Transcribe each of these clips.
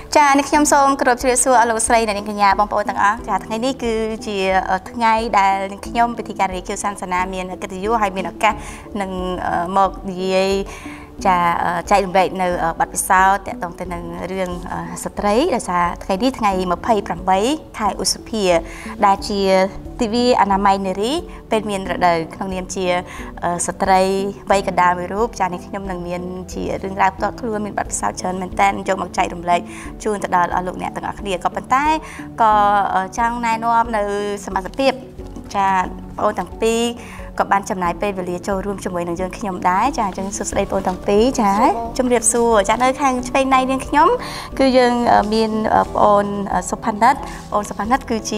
Chaនេះខ្ញុំសូមគោរពជម្រាបសួរអស់លោកស្រីនិងកញ្ញាបងប្អូនទាំងអស់ចាថ្ងៃនេះគឺជាថ្ងៃដែលខ្ញុំពិធីការរីកសាសនាមានកិត្តិយសហើយមានឱកាសនឹងមកនិយាយចាចែករំលែកនៅបទពិសោធន៍ទាក់ទងទៅនឹងរឿងស្ត្រីដោយសារថ្ងៃនេះថ្ងៃ28ខែឧសភាដែលជាទិវាអនាម័យនារីពេលមានរដូវក្នុងនាមជាស្ត្រីវ័យកណ្ដាលមួយរូបចានេះខ្ញុំនឹងមានជារឿងរ៉ាវផ្ទាល់ខ្លួនមានបទពិសោធន៍ច្រើនមែនតើយកមកចែករំលែកជូនទៅដល់លោកអ្នកទាំងអស់គ្នាក៏ប៉ុន្តែក៏ចង់ណែនាំនៅសមាជិកចាបងប្អូនទាំងពីរក៏បានចំណាយពេលវេលាចូលរួមជាមួយនឹងយើងខ្ញុំដែរចាអញ្ចឹងសួស្តីបងប្អូនទាំងពីរចាជំរាបសួរចានៅខាងឆ្វេងដៃនាងខ្ញុំគឺយើងមានបងប្អូនសុផានិតបងសុផានិតគឺជា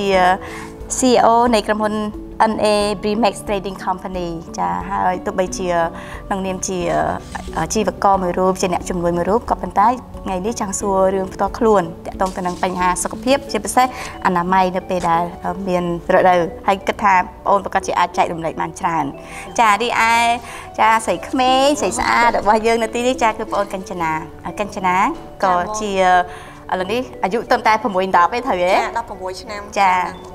CEO នៃក្រុមហ៊ុន NA Brimex Trading Company ចាហើយទោះបីជានឹងនាមជាជីវករមួយរូបជាអ្នកជំនួយមួយរូបក៏ប៉ុន្តែថ្ងៃនេះចង់សួររឿងផ្ទាល់ខ្លួនតាក់ទងទៅនឹងបញ្ហាសុខភាពជាពិសេសអនាម័យនៅពេលដែលមានរដូវហើយគិតថាបងប្អូនប្រកាសជាអាចចែករំលែកបានច្រើនចារីឯចាស្រីក្មេងស្រីស្អាតរបស់យើងនៅទីនេះចាគឺបងប្អូនកញ្ចនាក៏ជាឥឡូវនេះអាយុត្រឹមតែ6 10ទេត្រូវទេចា16ឆ្នាំចា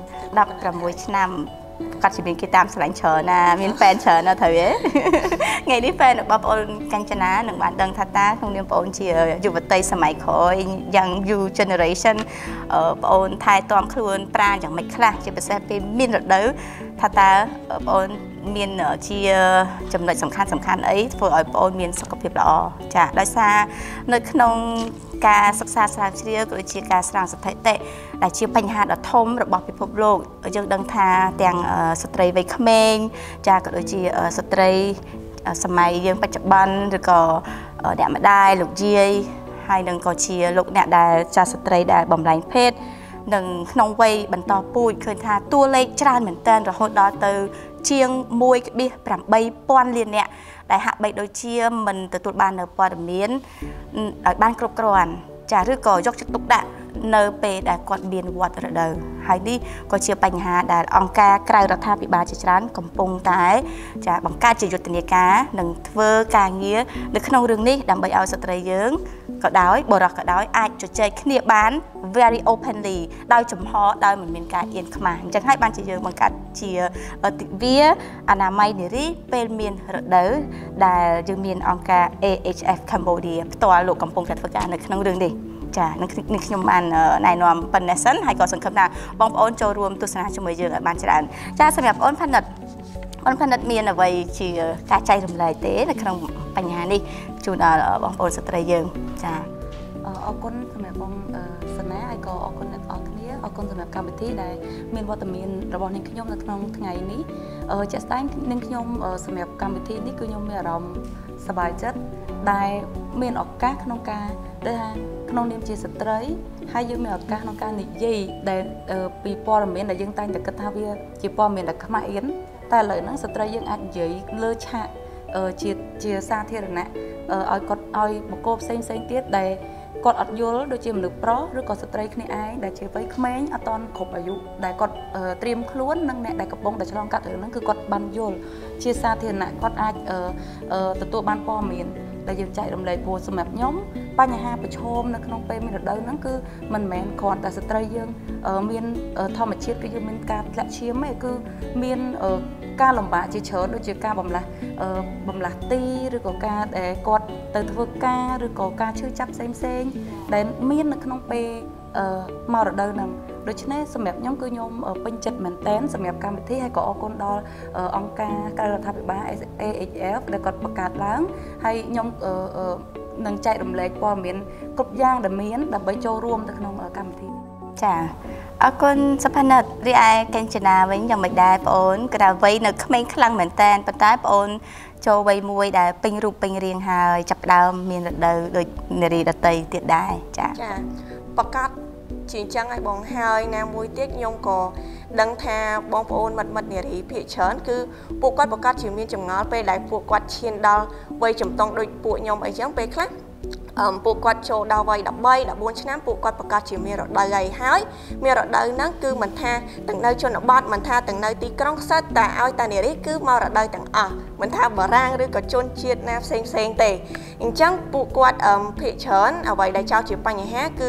16ឆ្នាំគាត់ជាមានគេតាមស្រឡាញ់ច្រើនណាមានហ្វេនច្រើនណាត្រូវទេថ្ងៃនេះហ្វេនរបស់បងប្អូនកញ្ចនានឹងបានដឹងថាតើក្នុងនាមបងប្អូនជាយុវតីសម័យក្រោយយ៉ាង new generation បងប្អូនថែទាំខ្លួនប្រាណយ៉ាងម៉េចខ្លះជាពិសេសពេលមានរដូវថាតើបងប្អូនមានជាចំណុចសំខាន់អីធ្វើឲ្យបងប្អូនមានសុខភាពល្អចាដោយសារនៅក្នុងការសិក្សាស្រាវជ្រាវក៏ដូចជាការស្រាវស្ថិតិដែលជាបញ្ហាដ៏ធំរបស់ពិភពលោកយើងដឹងថាទាំងស្ត្រីវ័យក្មេងចាក៏ដូចជាស្ត្រីសម័យយើងបច្ចុប្បន្នឬក៏អ្នកម្ដាយលោកយាយហើយនឹងក៏ជាលោកអ្នកដែលចាស្ត្រីដែលបំលែងភេទនឹងក្នុងវ័យបន្តពូជឃើញថាតួលេខច្រើនមែនទែនរហូតដល់ទៅជាង 1.8 លាននាក់ដែលហាក់បីដូចជាមិនទទួលបាននៅព័ត៌មានឲ្យបានគ្រប់គ្រាន់ចាឬក៏យកចិត្តទុកដាក់នៅពេលដែលគាត់មានវត្តរដូវហើយនេះក៏ជាបញ្ហាដែលអង្គការក្រៅរដ្ឋាភិបាលជាច្រើនកំពុងតែចាបង្កើតជាយុទ្ធនាការនិងធ្វើការងារនៅក្នុងរឿងនេះដើម្បីឲ្យស្ត្រីយើងក៏ដោយបរិសុទ្ធក៏ដោយអាចជជែកគ្នាបាន very openly ដោយចំហដោយមិនមានការអៀនខ្មាស់អញ្ចឹងហើយបានជាយើងបង្កើតជាទិវាអនាម័យនារីពេលមានរដូវដែលយើងមានអង្គការ AHF Cambodia ផ្ទាល់លោកកំពុងតែធ្វើការនៅក្នុងរឿងនេះចានឹងខ្ញុំបានណែនាំប៉ុណ្ណេះសិនហើយក៏សង្ឃឹមថាបងប្អូនចូលរួមទស្សនាជាមួយយើងឲ្យបានច្រើនចាសម្រាប់បងផានិតមានអ្វីជាការចែករំលែកទេនៅក្នុងបញ្ហានេះជូនដល់បងប្អូនស្ត្រីយើងចាអរគុណសម្រាប់បងសណាហើយក៏អរគុណអ្នកអរគ្នាអរគុណសម្រាប់កម្មវិធីដែលមានវត្តមានរបស់នាងខ្ញុំនៅក្នុងថ្ងៃនេះជាក់ស្ដែងនាងខ្ញុំសម្រាប់កម្មវិធីនេះគឺខ្ញុំមានអារម្មណ៍សប្បាយចិត្តដែលមានឱកាសក្នុងការដែលក្នុងនាមជាស្ត្រីហើយយើងមានឱកាសក្នុងការនិយាយដែលពីព័ត៌មានដែលយើងតែងតែគិតថាវាជាព័ត៌មានដែលខ្មាស់អៀនតែឥឡូវហ្នឹងស្ត្រីយើងអាចនិយាយលើឆាកជាសាធារណៈឲ្យគាត់ឲ្យបុគ្គលផ្សេងទៀតដែលគាត់អត់យល់ដូចជាមនុស្សប្រុសឬក៏ស្ត្រីគ្នាឯងដែលជាវ័យក្មេងអត់ទាន់គ្រប់អាយុដែលគាត់ត្រៀមខ្លួននិងអ្នកដែលកំពុងតែឆ្លងកាត់រឿងហ្នឹងគឺគាត់បានយល់ជាសាធារណៈគាត់អាចទទួលបានព័ត៌មានដែលយើងចែករំលែកព្រោះសម្រាប់ខ្ញុំបញ្ហាប្រឈមនៅក្នុងពេលមានរដូវហ្នឹងគឺមិនមែនគ្រាន់តែស្ត្រីយើងមានធម្មជាតិគឺយើងមានការធ្លាក់ឈាមទេគឺមានការលំបាកជាច្រើនដូចជាការបម្លាស់ទីឬក៏ការដែលគាត់ទៅធ្វើការឬក៏ការឈឺចាប់ផ្សេងដែលមាននៅក្នុងពេលមករដូវហ្នឹងដូច្នេះសម្រាប់ខ្ញុំគឺខ្ញុំពេញចិត្តមែនតែនសម្រាប់កម្មវិធីហើយក៏អរគុណដល់អង្គការក្រៅរដ្ឋាភិបាល AHF ដែលគាត់បង្កើតឡើងហើយខ្ញុំនឹងចែករំលែកព័ត៌មានគ្រប់យ៉ាងដែលមានដើម្បីចូលរួមទៅក្នុងកម្មវិធីចាអរគុណសុផានិតរីឯកញ្ចនាវិញយ៉ាងម៉េចដែរបងអូនក៏ថាវ័យនៅក្មេងខ្លាំងមែនតែនប៉ុន្តែបងអូនចូលវ័យមួយដែលពេញរូបពេញរាងហើយចាប់ផ្ដើមមានរដូវដូចនារីដតីទៀតដែរចាប្រកាសជាអញ្ចឹងឲ្យបងហើយណាមួយទៀតខ្ញុំក៏ដឹងថាបងប្អូនមិត្តនារីភាគច្រើនគឺពួកគាត់ប្រកាសជាមានចម្ងល់ពេលដែលពួកគាត់ឈានដល់វ័យជំទង់ដូចពួកខ្ញុំអីចឹងពេលខ្លះពួកគាត់ចូលដល់វ័យ13 14ឆ្នាំពួកគាត់ប្រកាសជាមានរដូវហើយមានរដូវហ្នឹងគឺមិនថាទាំងនៅជនបទមិនថាទាំងនៅទីក្រុងសិតតែឲ្យតានារីគឺមករដូវទាំងអស់មិនថាបារាំងឬក៏ជនជាតិណាផ្សេងទេអញ្ចឹងពួកគាត់ភាគច្រើនអ្វីដែលចោទជាបញ្ហាគឺ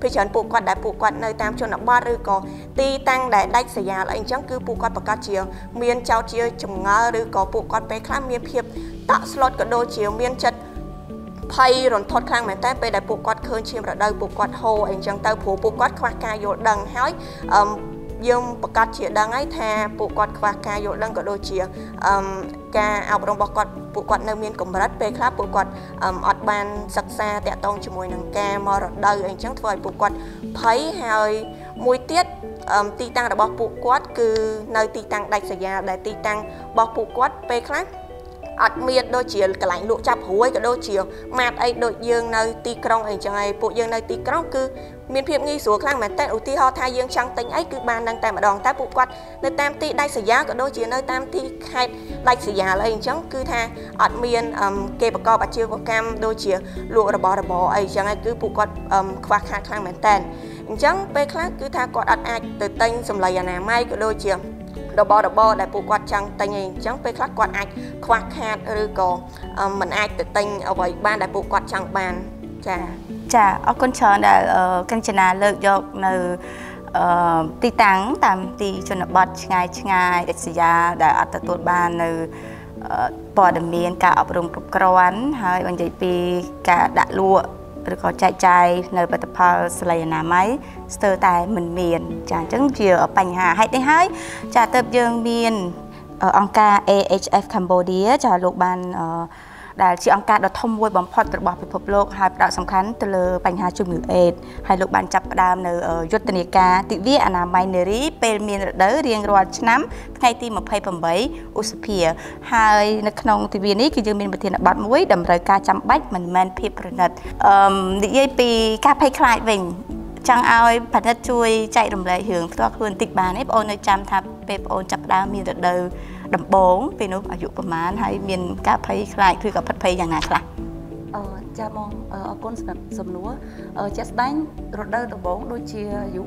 ពេលច្រើនពួកគាត់ដែលពួកគាត់នៅតាមជនបទឬក៏ទីតាំងដែលដាច់ស្រយាលអីអញ្ចឹងគឺពួកគាត់ប្រកាសជាមានចោទជាចម្ងល់ឬក៏ពួកគាត់ពេលខ្លះមានភាពតក់ស្លុតក៏ដូចជាមានចិត្តភ័យរន្ធត់ខ្លាំងមែនតើពេលដែលពួកគាត់ឃើញឈាមរដូវពួកគាត់ហូរអីអញ្ចឹងទៅព្រោះពួកគាត់ខ្វះការយល់ដឹងហើយយើងប្រកាសជាដឹងហើយថាពួកគាត់ខ្វះការយល់ដឹងក៏ដូចជាការអប់រំរបស់គាត់ពួកគាត់នៅមានកម្រិតពេលខ្លះពួកគាត់អត់បានសិក្សាតាក់ទងជាមួយនឹងការមករដូវអីចឹងធ្វើឲ្យពួកគាត់ភ័យហើយមួយទៀតទីតាំងរបស់ពួកគាត់គឺនៅទីតាំងដាច់ស្រយាលដែលទីតាំងរបស់ពួកគាត់ពេលខ្លះអត់មានដូចជាកន្លែងលក់ចាប់រួយក៏ដូចជាម៉ាតអីដូចយើងនៅទីក្រុងអីចឹងហើយពួកយើងនៅទីក្រុងគឺមានភាពងាយស្រួលខ្លាំងមែនតើឧទាហរណ៍ថាយើងចង់ទិញអីគឺបាននឹងតែម្ដងតែពួកគាត់នៅតាមទីដាច់ស្រយាលក៏ដូចជានៅតាមទីខេត្តដាច់ស្រយាលអីអញ្ចឹងគឺថាអត់មានគេប្រកបអាជីវកម្មដូចជាលក់របស់របរអីចឹងហើយគឺពួកគាត់ខ្វះខាតខ្លាំងមែនតើអញ្ចឹងពេលខ្លះគឺថាគាត់អត់អាចទៅទិញសម្លៀកអនាម័យក៏ដូចជារបរដែលពួកគាត់ចង់ទិញអីអញ្ចឹងពេលខ្លះគាត់អាចខ្វះខាតឬក៏មិនអាចទៅទិញអ្វីបានដែលពួកគាត់ចង់បានចាអរគុណច្រើនដែលកញ្ចនាលើកយកនៅទីតាំងតាមទីជនបទឆ្ងាយដាច់ស្រយាលដែលអត់ទទួលបាននៅព័ត៌មានការអប់រំគ្រប់គ្រាន់ហើយបើនិយាយពីការដាក់លក់ឬក៏ចែកចាយនៅផលិតផលស្លីអនាម័យស្ទើរតែមិនមានចាអញ្ចឹងជាបញ្ហាហេតុនេះហើយចាទើបយើងមានអង្គការ AHF Cambodia ចាលោកបានដែលជាអង្គការដ៏ធំមួយបំផុតរបស់ពិភពលោកហើយផ្ដោតសំខាន់ទៅលើបញ្ហាជំងឺអេដហើយលោកបានចាប់ផ្ដើមនៅយុទ្ធនាការទិវាអនាម័យនារីពេលមានរដូវរៀងរាល់ឆ្នាំថ្ងៃទី28ឧសភាហើយនៅក្នុងទិវានេះគឺយើងមានប្រធានបទមួយតម្រូវការចាំបាច់មិនមែនភាពប្រណិតនិយាយពីការភ័យខ្លាចវិញចង់ឲ្យផលិតជួយចែករំលែករឿងផ្ទាល់ខ្លួនបន្តិចបានទេបងអូននៅចាំថាពេលបងអូនចាប់ផ្ដើមមានរដូវដំបងពេលនោះអាយុប្រហែលហើយមានការភ័យខ្លាចឬក៏ផិតភ័យយ៉ាងណាខ្លះចាបងអរគុណសម្រាប់សំណួរជាក់ស្ដែងរដូវដំបងដូចជាអាយុ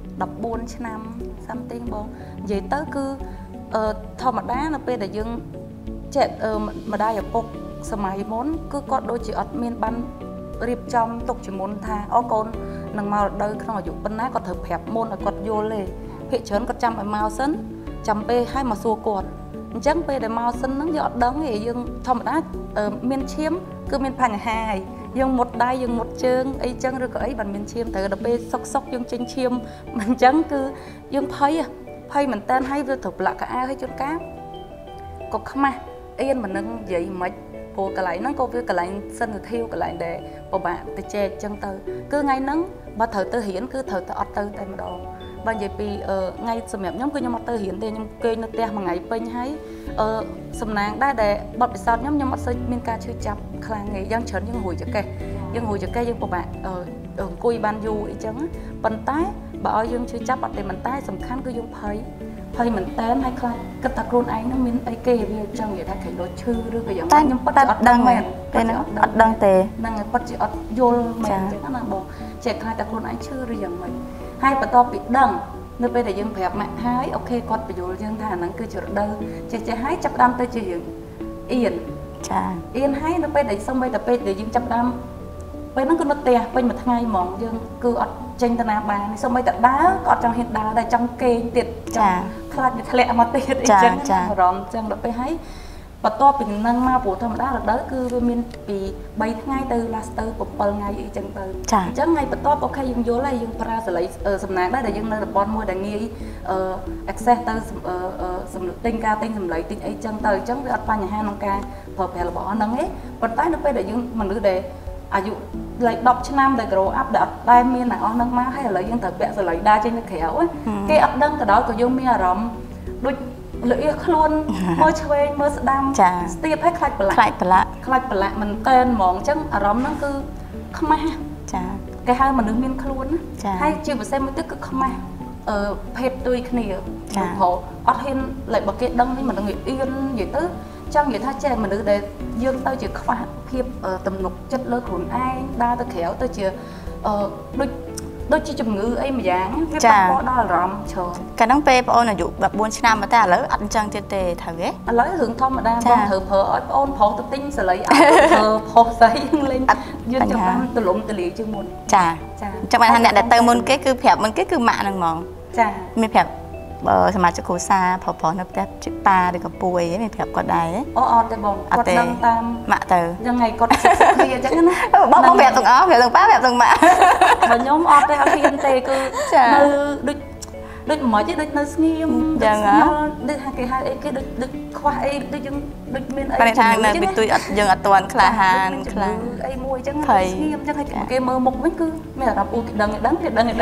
14ឆ្នាំ something បងនិយាយទៅគឺធម្មតានៅពេលដែលយើងចេះម្ដាយឪពុកសម័យមុនគឺគាត់ដូចជាអត់មានបានរៀបចំទុកជាមុនថាអូកូននឹងមករដូវក្នុងអាយុប៉ុណ្ណាគាត់ត្រូវប្រាប់មុនឲ្យគាត់យល់ទេភាគច្រើនគាត់ចាំឲ្យមកសិនចាំពេលឲ្យមកសួរគាត់អញ្ចឹងពេលដែលមកសិនហ្នឹងយើងអត់ដឹងទេយើងធម្មតាមានឈាមគឺមានបញ្ហាហើយយើងមុតដៃយើងមុតជើងអីចឹងឬក៏អីបានមានឈាមត្រូវដល់ពេលសុកយើងចេញឈាមមិនអញ្ចឹងគឺយើងភ័យមែនតើហើយវាត្រូវប្រឡាក់កៅអៅឲ្យជួនកាលក៏ខ្មាស់អៀនមិននឹងនិយាយមិនព្រោះកន្លែងហ្នឹងក៏វាកន្លែងសិនទៅធាវកន្លែងដែលពិបាកទៅចែកអញ្ចឹងទៅគឺថ្ងៃហ្នឹងបើត្រូវទៅរៀនគឺត្រូវទៅអត់ទៅតែម្ដងបើនិយាយពីថ្ងៃសម្រាប់ខ្ញុំគឺខ្ញុំអត់ទៅរៀនទេខ្ញុំគេងនៅផ្ទះមួយថ្ងៃពេញហើយសំណាងដែរបទពិសោធន៍ខ្ញុំអត់សូវមានការឈឺចាប់ខ្លាំងទេយ៉ាងច្រើនយើងរួយចកេះយើងពិបាកអង្គុយបានយូរអីចឹងប៉ុន្តែបើឲ្យយើងឈឺចាប់អត់ទេប៉ុន្តែសំខាន់គឺយើងភ័យមែនតើហើយខ្លាចគិតថាខ្លួនឯងនឹងមានអីគេវាចឹងនិយាយថាគេដូចឈឺឬក៏យ៉ាងណាខ្ញុំពិតអត់ដឹងមែនពេលហ្នឹងអត់ដឹងទេហ្នឹងហើយពិតជាអត់យល់មែនចឹងណាបងចេះខ្លាចតែខ្លួនឯងឈឺឬយ៉ាងម៉េចហើយបន្ទាប់ពីដឹងនៅពេលដែលយើងប្រាប់ម៉ាក់ហើយអូខេគាត់បញ្យល់យើងថាហ្នឹងគឺជារដូវចេះហើយចាប់ដើមទៅជាយើងអៀនអៀនហើយនៅពេលដែលសំបីតែពេលដែលយើងចាប់ដើមពេលហ្នឹងគឺនៅផ្ទះពេញមួយថ្ងៃហ្មងយើងគឺអត់ចេញទៅណាបានសូម្បីតែដើរក៏អត់ចង់ហ៊ានដើរដែរចង់គេងទៀតខ្លាចវាធ្លាក់មកទៀតអីចឹងអារម្មណ៍ចឹងដល់ពេលហើយបន្ទាប់ពីនឹងមកព្រោះធម្មតារដូវគឺវាមានពី3ថ្ងៃទៅ last ទៅ7ថ្ងៃអីចឹងទៅអញ្ចឹងថ្ងៃបន្ទាប់អូខេយើងយល់ហើយយើងប្រើសលៃសំណាងដែរដែលយើងនៅតំបន់មួយដែលងាយaccess ទៅទិញការទិញសម្លៃទិញអីចឹងទៅអញ្ចឹងវាអត់បញ្ហាក្នុងការប្រើប្រាស់របស់ហ្នឹងទេប៉ុន្តែនៅពេលដែលយើងមនុស្សដែលអាយុលេខ10ឆ្នាំដែល grow up ដែលអត់ដែលមានទាំងអស់ហ្នឹងមកហើយឥឡូវយើងត្រូវពាក់សលៃដើរចេញទៅក្រៅគេអត់ដឹងទៅដល់ក៏យើងមានអារម្មណ៍ដូចលឿនខ្លួនមើលឆ្វេងមើលស្ដាំស្ទាបហើយខ្លាចប្រឡាក់មិនតែនហ្មងអញ្ចឹងអារម្មណ៍ហ្នឹងគឺខ្មាស់គេហៅមនុស្សមានខ្លួនហើយជាពិសេសមួយទៀតគឺខ្មាស់ភេទទួយគ្នាព្រោះអត់ហ៊ានឡើយបើគេដឹងនេះមិនដឹងអៀននិយាយទៅចង់និយាយថាចេះមនុស្សដែលយើងទៅជាខ្វះភាពទំនុកចិត្តលើខ្លួនឯងដើរទៅក្រៅទៅជាដូច đôi chỉ chụp ngữ ấy mà dáng cái bao đó là rầm chờ cái nóng pe ôn là dụแบบ4 năm mà ta lỡ ăn chân trên tề thằng ấy lấy hưởng thông mà đang bong thử phở ôn phở tự tin sẽ lấy phở giấy lên dương cho bạn từ lụm từ liệu chương một chà cho bạn hàng đặt tơ môn cái cứ phẹp mình cái cứ mạ đằng mòn chà mình phẹpสมาชิกโคซาพอๆนับแต่ปลาเด็กกับป่วยไม่แผลกดได้อ๋อแต่บอกกดดังตามมาเตอยังไงกดเคลียร์จังนะบอกแผลตรงแผลตรงป้าแผลตรงมาเหมือนย้อมออดแต่เอาเทียนเตะคือดึกดึกหมอจะดึกนึกเงียบยังอ่ะดึกหาcáiดึกควายดึกยังดึกมีไปทางนั้นไปตุยยังอัดตวนคลาหานคลาไอ้มวยจังเงียบจังให้cái mơ mục mấy cứ mấy là đập u cái đằng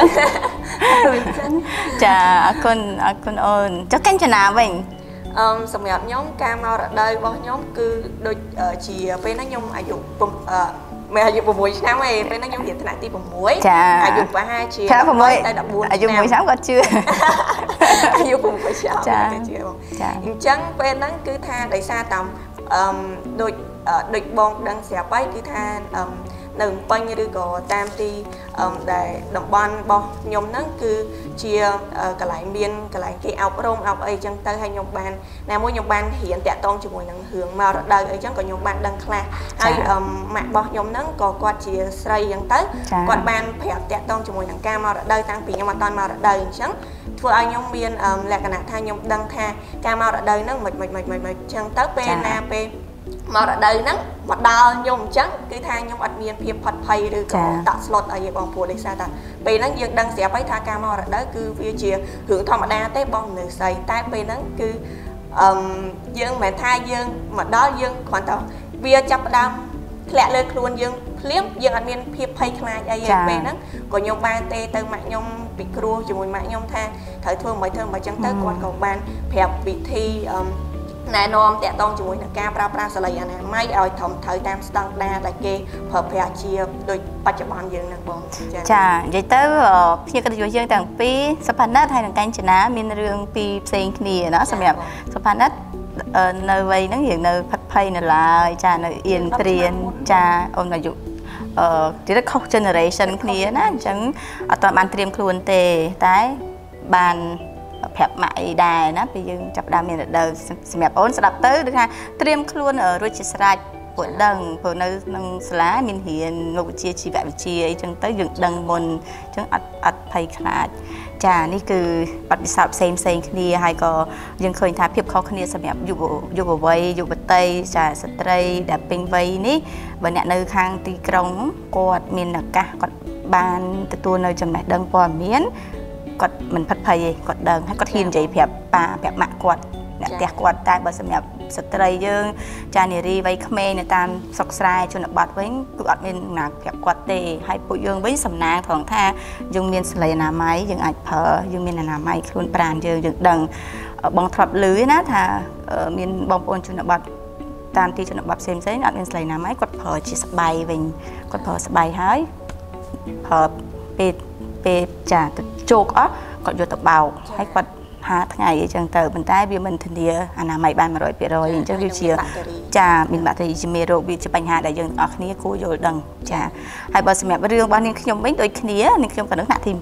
ចាអរគុណអូនចុះកញ្ចនាវិញសម្រាប់ខ្ញុំការមករដូវរបស់ខ្ញុំគឺដូចជាពេលហ្នឹងខ្ញុំអាយុមិនអាយុ6ឆ្នាំឯងពេលហ្នឹងខ្ញុំរៀនថ្នាក់ទី6អាយុប្រហែលជា 6ទៅ14អាយុ1ឆ្នាំគាត់ជឿអាយុ6ឆ្នាំគាត់ជឿបងអញ្ចឹងពេលហ្នឹងគឺថាដោយសារតាមដូចបងដឹងស្រាប់ហើយគឺថានៅពេញឬក៏តាមទីដែលតំបន់របស់ខ្ញុំហ្នឹងគឺជាកន្លែងមានកន្លែងគេអប់រំអីចឹងទៅហើយខ្ញុំបានណាមួយខ្ញុំបានរៀនតាក់ទងជាមួយនឹងរឿងមករដូវអីចឹងក៏ខ្ញុំបានដឹងខ្លះហើយម៉ាក់របស់ខ្ញុំហ្នឹងក៏គាត់ជាស្រីចឹងទៅគាត់បានប្រាប់តាក់ទងជាមួយនឹងការមករដូវតាំងពីខ្ញុំអត់តាន់មករដូវអញ្ចឹងធ្វើឲ្យខ្ញុំមានលក្ខណៈថាខ្ញុំដឹងថាការមករដូវហ្នឹងមិនចឹងទៅពេលណាពេលមករដូវហ្នឹងមកដល់ខ្ញុំអញ្ចឹងគឺថាខ្ញុំអត់មានភាពផាត់ភ័យឬក៏តាក់ស្លុតអីបងប្អូនដោយសារតែពេលហ្នឹងយើងដឹងស្រាប់ហើយថាការមករដូវគឺវាជារឿងធម្មតាទេបងនៅស្អីតែពេលហ្នឹងគឺយើងមិនថាយើងមកដល់យើងគ្រាន់តែវាចាប់ផ្ដើមធ្លាក់លើខ្លួនយើងភ្លាមយើងអត់មានភាពភ័យខ្លាចអីទេពេលហ្នឹងក៏ខ្ញុំបានទេទៅម៉ាក់ខ្ញុំពិគ្រោះជាមួយម៉ាក់ខ្ញុំថាត្រូវធ្វើមិនចឹងទៅគាត់ក៏បានប្រាប់វិធីណែនាំតាក់ទងជាមួយនឹងការប្រើប្រាស់សាលីអនាម័យឲ្យត្រឹមត្រូវតាមស្តង់ដារដែលគេប្រើប្រាស់ជាដូចបច្ចុប្បន្នយើងហ្នឹងបងចានិយាយទៅភ្នាក់កិត្តិយសយើងទាំងពីរសុផានិតហើយនិងកញ្ចនាមានរឿងពីរផ្សេងគ្នាណាសម្រាប់សុផានិតនៅវ័យហ្នឹងយើងនៅផាត់ភ័យនៅឡើយចានៅអៀនព្រៀនចាអូនអាយុទៀតខុស generation គ្នាណាអញ្ចឹងអត់បានត្រៀមខ្លួនទេតែបានប្រាប់ម៉ាក់អីដែរណាពេលយើងចាប់ដើមមានរដូវសម្រាប់អូនស្ដាប់ទៅដូចថាត្រៀមខ្លួនរួចជាស្រេចព្រោះដឹងព្រោះនៅក្នុងសាលាមានរៀនមុខវិជ្ជាជីវវិទ្យាអីចឹងទៅយើងដឹងមុនអញ្ចឹងអត់ភ័យខ្លាចចានេះគឺបទពិសោធន៍ផ្សេងគ្នាហើយក៏យើងឃើញថាភាពខុសគ្នាសម្រាប់យុវវ័យយុវតីចាស្ត្រីដែលពេញវ័យនេះបើអ្នកនៅខាងទីក្រុងគាត់មានឱកាសគាត់បានទទួលនៅចំណេះដឹងព័ត៌មានគាត់មិនផិតភ័យទេគាត់ដឹងហើយគាត់ហ៊ាននិយាយប្រាប់ប៉ាប្រាប់ម៉ាក់គាត់អ្នកផ្ទះគាត់តែបើសម្រាប់ស្ត្រីយើងចានារីវ័យក្មេងនៅតាមស្រុកស្រែជនបទវិញគឺអត់មានណាប្រាប់គាត់ទេហើយពួកយើងវិញសំណាងត្រង់ថាយើងមានសាលីអនាម័យយើងអាចប្រើយើងមានអនាម័យខ្លួនប្រាណយើងដឹងបងធ្លាប់ឮណាថាមានបងប្អូនជនបទតាមទីជនបទផ្សេងអត់មានសាលីអនាម័យគាត់ប្រើជាស្បៃវិញគាត់ប្រើស្បៃហើយប្រើពេលចាទៅជោគអស់គាត់យកទៅបោកហើយគាត់ហាថ្ងៃអញ្ចឹងទៅប៉ុន្តែវាមិនធានាអនាម័យបាន 100% អញ្ចឹងវាជាចាមានបាក់តេរីជាមេរោគវាជាបញ្ហាដែលយើងទាំងអស់គ្នាគួរយល់ដឹងចាហើយបើសម្រាប់រឿងរបស់នាងខ្ញុំវិញដូចគ្នានាងខ្ញុំក៏នៅថ្នាក់ទី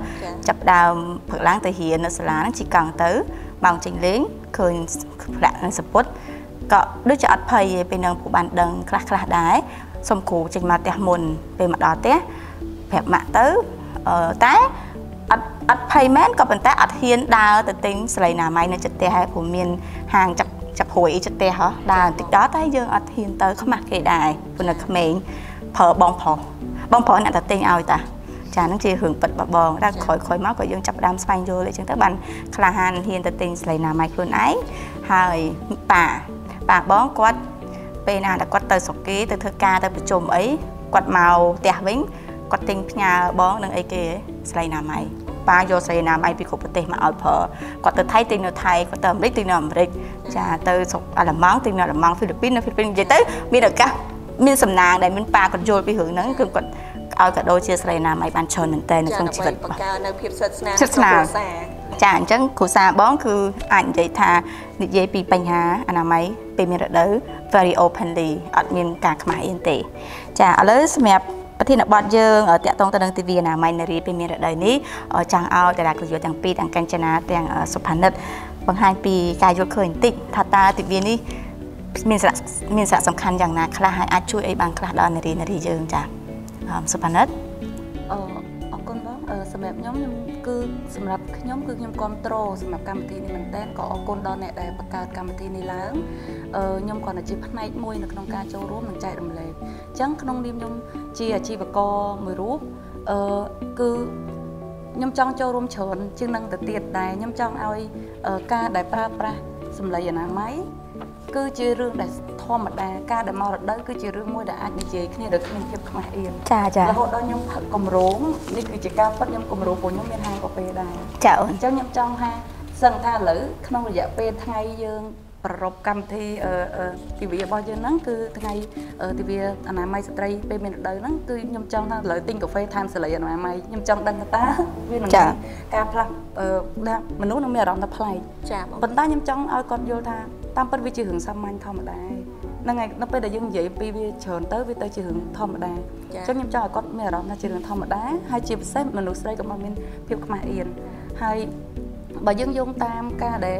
7ចាប់ដើមព្រឹកឡើងទៅរៀននៅសាលាហ្នឹងជិះកង់ទៅម៉ោងចេញលេងឃើញផ្លាក់នឹងសពុតក៏ដូចជាអត់ភ័យទេពេលហ្នឹងពូបានដឹងខ្លះដែរសុំគ្រូចេញមកផ្ទះមុនពេលមកដល់ផ្ទះប្រាប់ម៉ាក់ទៅតែអត់ភ័យមែនក៏ប៉ុន្តែអត់ហ៊ានដើរទៅទិញសាលីអនាម័យនៅចិត្តផ្ទះហើយព្រោះមានហាងចាប់ព្រួយអីចិត្តផ្ទះហ៎ដើរបន្តិចដល់តែយើងអត់ហ៊ានទៅខ្មាស់គេដែរព្រោះនៅក្មេងប្រើបងប្រុសអ្នកទៅទិញឲ្យតាចាហ្នឹងជារឿងពិតបបងតែក្រោយមកក៏យើងចាប់ដើមស្វែងយល់អីចឹងទៅបានក្លាហានហ៊ានទៅទិញសាលីអនាម័យខ្លួនឯងហើយប៉ាបងគាត់ពេលណាតែគាត់ទៅស្រុកគេទៅធ្វើការទៅប្រជុំអីគាត់មកផ្ទះវិញគាត់ទិញផ្ញើបងនឹងអីគេសាលីអនាម័យប៉ាយកសាលីអនាម័យពីគ្រប់ប្រទេសមកឲ្យប្រើគាត់ទៅថៃទិញនៅថៃគាត់ទៅអាមេរិកទិញនៅអាមេរិកចាទៅស្រុកអាល្លឺម៉ង់ទិញនៅអាល្លឺម៉ង់ហ្វីលីពីននៅហ្វីលីពីននិយាយទៅមានឱកាសមានសំណាងដែលមានប៉ាគាត់យល់ពីរឿងហ្នឹងគឺគាត់ឲ្យកាដូជាសាលីអនាម័យបានច្រើនមែនតើនៅក្នុងជីវិតបង្កើននៅភាពស្និទ្ធស្នាលក្នុងគ្រួសារចាអញ្ចឹងគ្រួសារបងគឺអាចនិយាយថានិយាយពីបញ្ហាអនាម័យពេលមានរដូវ very openly អត់មានការខ្មាស់អៀនទេចាឥឡូវសម្រាប់ប្រធានបទយើងតាក់ទងទៅនឹងទិវាអនាម័យនារីពេលមានរដូវនេះចង់ឲ្យតារាក្រយុទាំងពីរទាំងកញ្ចនាទាំងសុផានិតបង្ហាញពីការយល់ឃើញបន្តិចថាតើទិវានេះមានសារៈសំខាន់យ៉ាងណាខ្លះហើយអាចជួយអីបានខ្លះដល់នារីយើងចាសុផានិតអរគុណបងសម្រាប់ខ្ញុំគឺសម្រាប់ខ្ញុំគឺខ្ញុំគ្រប់គ្រងសម្រាប់កម្មវិធីនេះមែនតើក៏អរគុណដល់អ្នកដែលបង្កើតកម្មវិធីនេះឡើងខ្ញុំគ្រាន់តែជាផ្នែកមួយនៅក្នុងការចូលរួមនិងចែករំលែកអញ្ចឹងក្នុងនាមខ្ញុំជាអាជីវករមួយរូបគឺខ្ញុំចង់ចូលរួមច្រើនជាងនឹងទៅទៀតដែរខ្ញុំចង់ឲ្យការដែលប្រើប្រាស់សម្លេងអនាម័យគឺជារឿងដែលធម្មតាការដែលមករដូវគឺជារឿងមួយដែលអាចនិយាយគ្នាដោយគ្មានភាពខ្មាស់អៀនចារហូតដល់ខ្ញុំផឹកគម្រោងនេះគឺជាការពិតខ្ញុំគម្រោងពួកខ្ញុំមានហាងកាហ្វេដែរចាអញ្ចឹងខ្ញុំចង់ថាសឹងថាឥឡូវក្នុងរយៈពេលថ្ងៃយើងប្ររពកម្មវិធីទិវារបស់យើងហ្នឹងគឺថ្ងៃទិវាអនាម័យស្ត្រីពេលមានរដូវហ្នឹងគឺខ្ញុំចង់ថាឥឡូវទិញកាហ្វេថែមសេរីអនាម័យខ្ញុំចង់ដឹងថាវានឹងការផ្លាស់មនុស្សនឹងមានអារម្មណ៍ថាប្លែកចាប៉ុន្តែខ្ញុំចង់ឲ្យគាត់យល់ថាតាមពិតវាជារឿងសាមញ្ញធម្មតាហ្នឹងហើយនៅពេលដែលយើងនិយាយពីវាច្រើនទៅវាទៅជារឿងធម្មតាអញ្ចឹងខ្ញុំចង់ឲ្យគាត់មានអារម្មណ៍ថាជារឿងធម្មតាហើយជាពិសេសមនុស្សស្រីក៏មានភាពខ្មាស់អៀនហើយបើយើងយោងតាមការដែល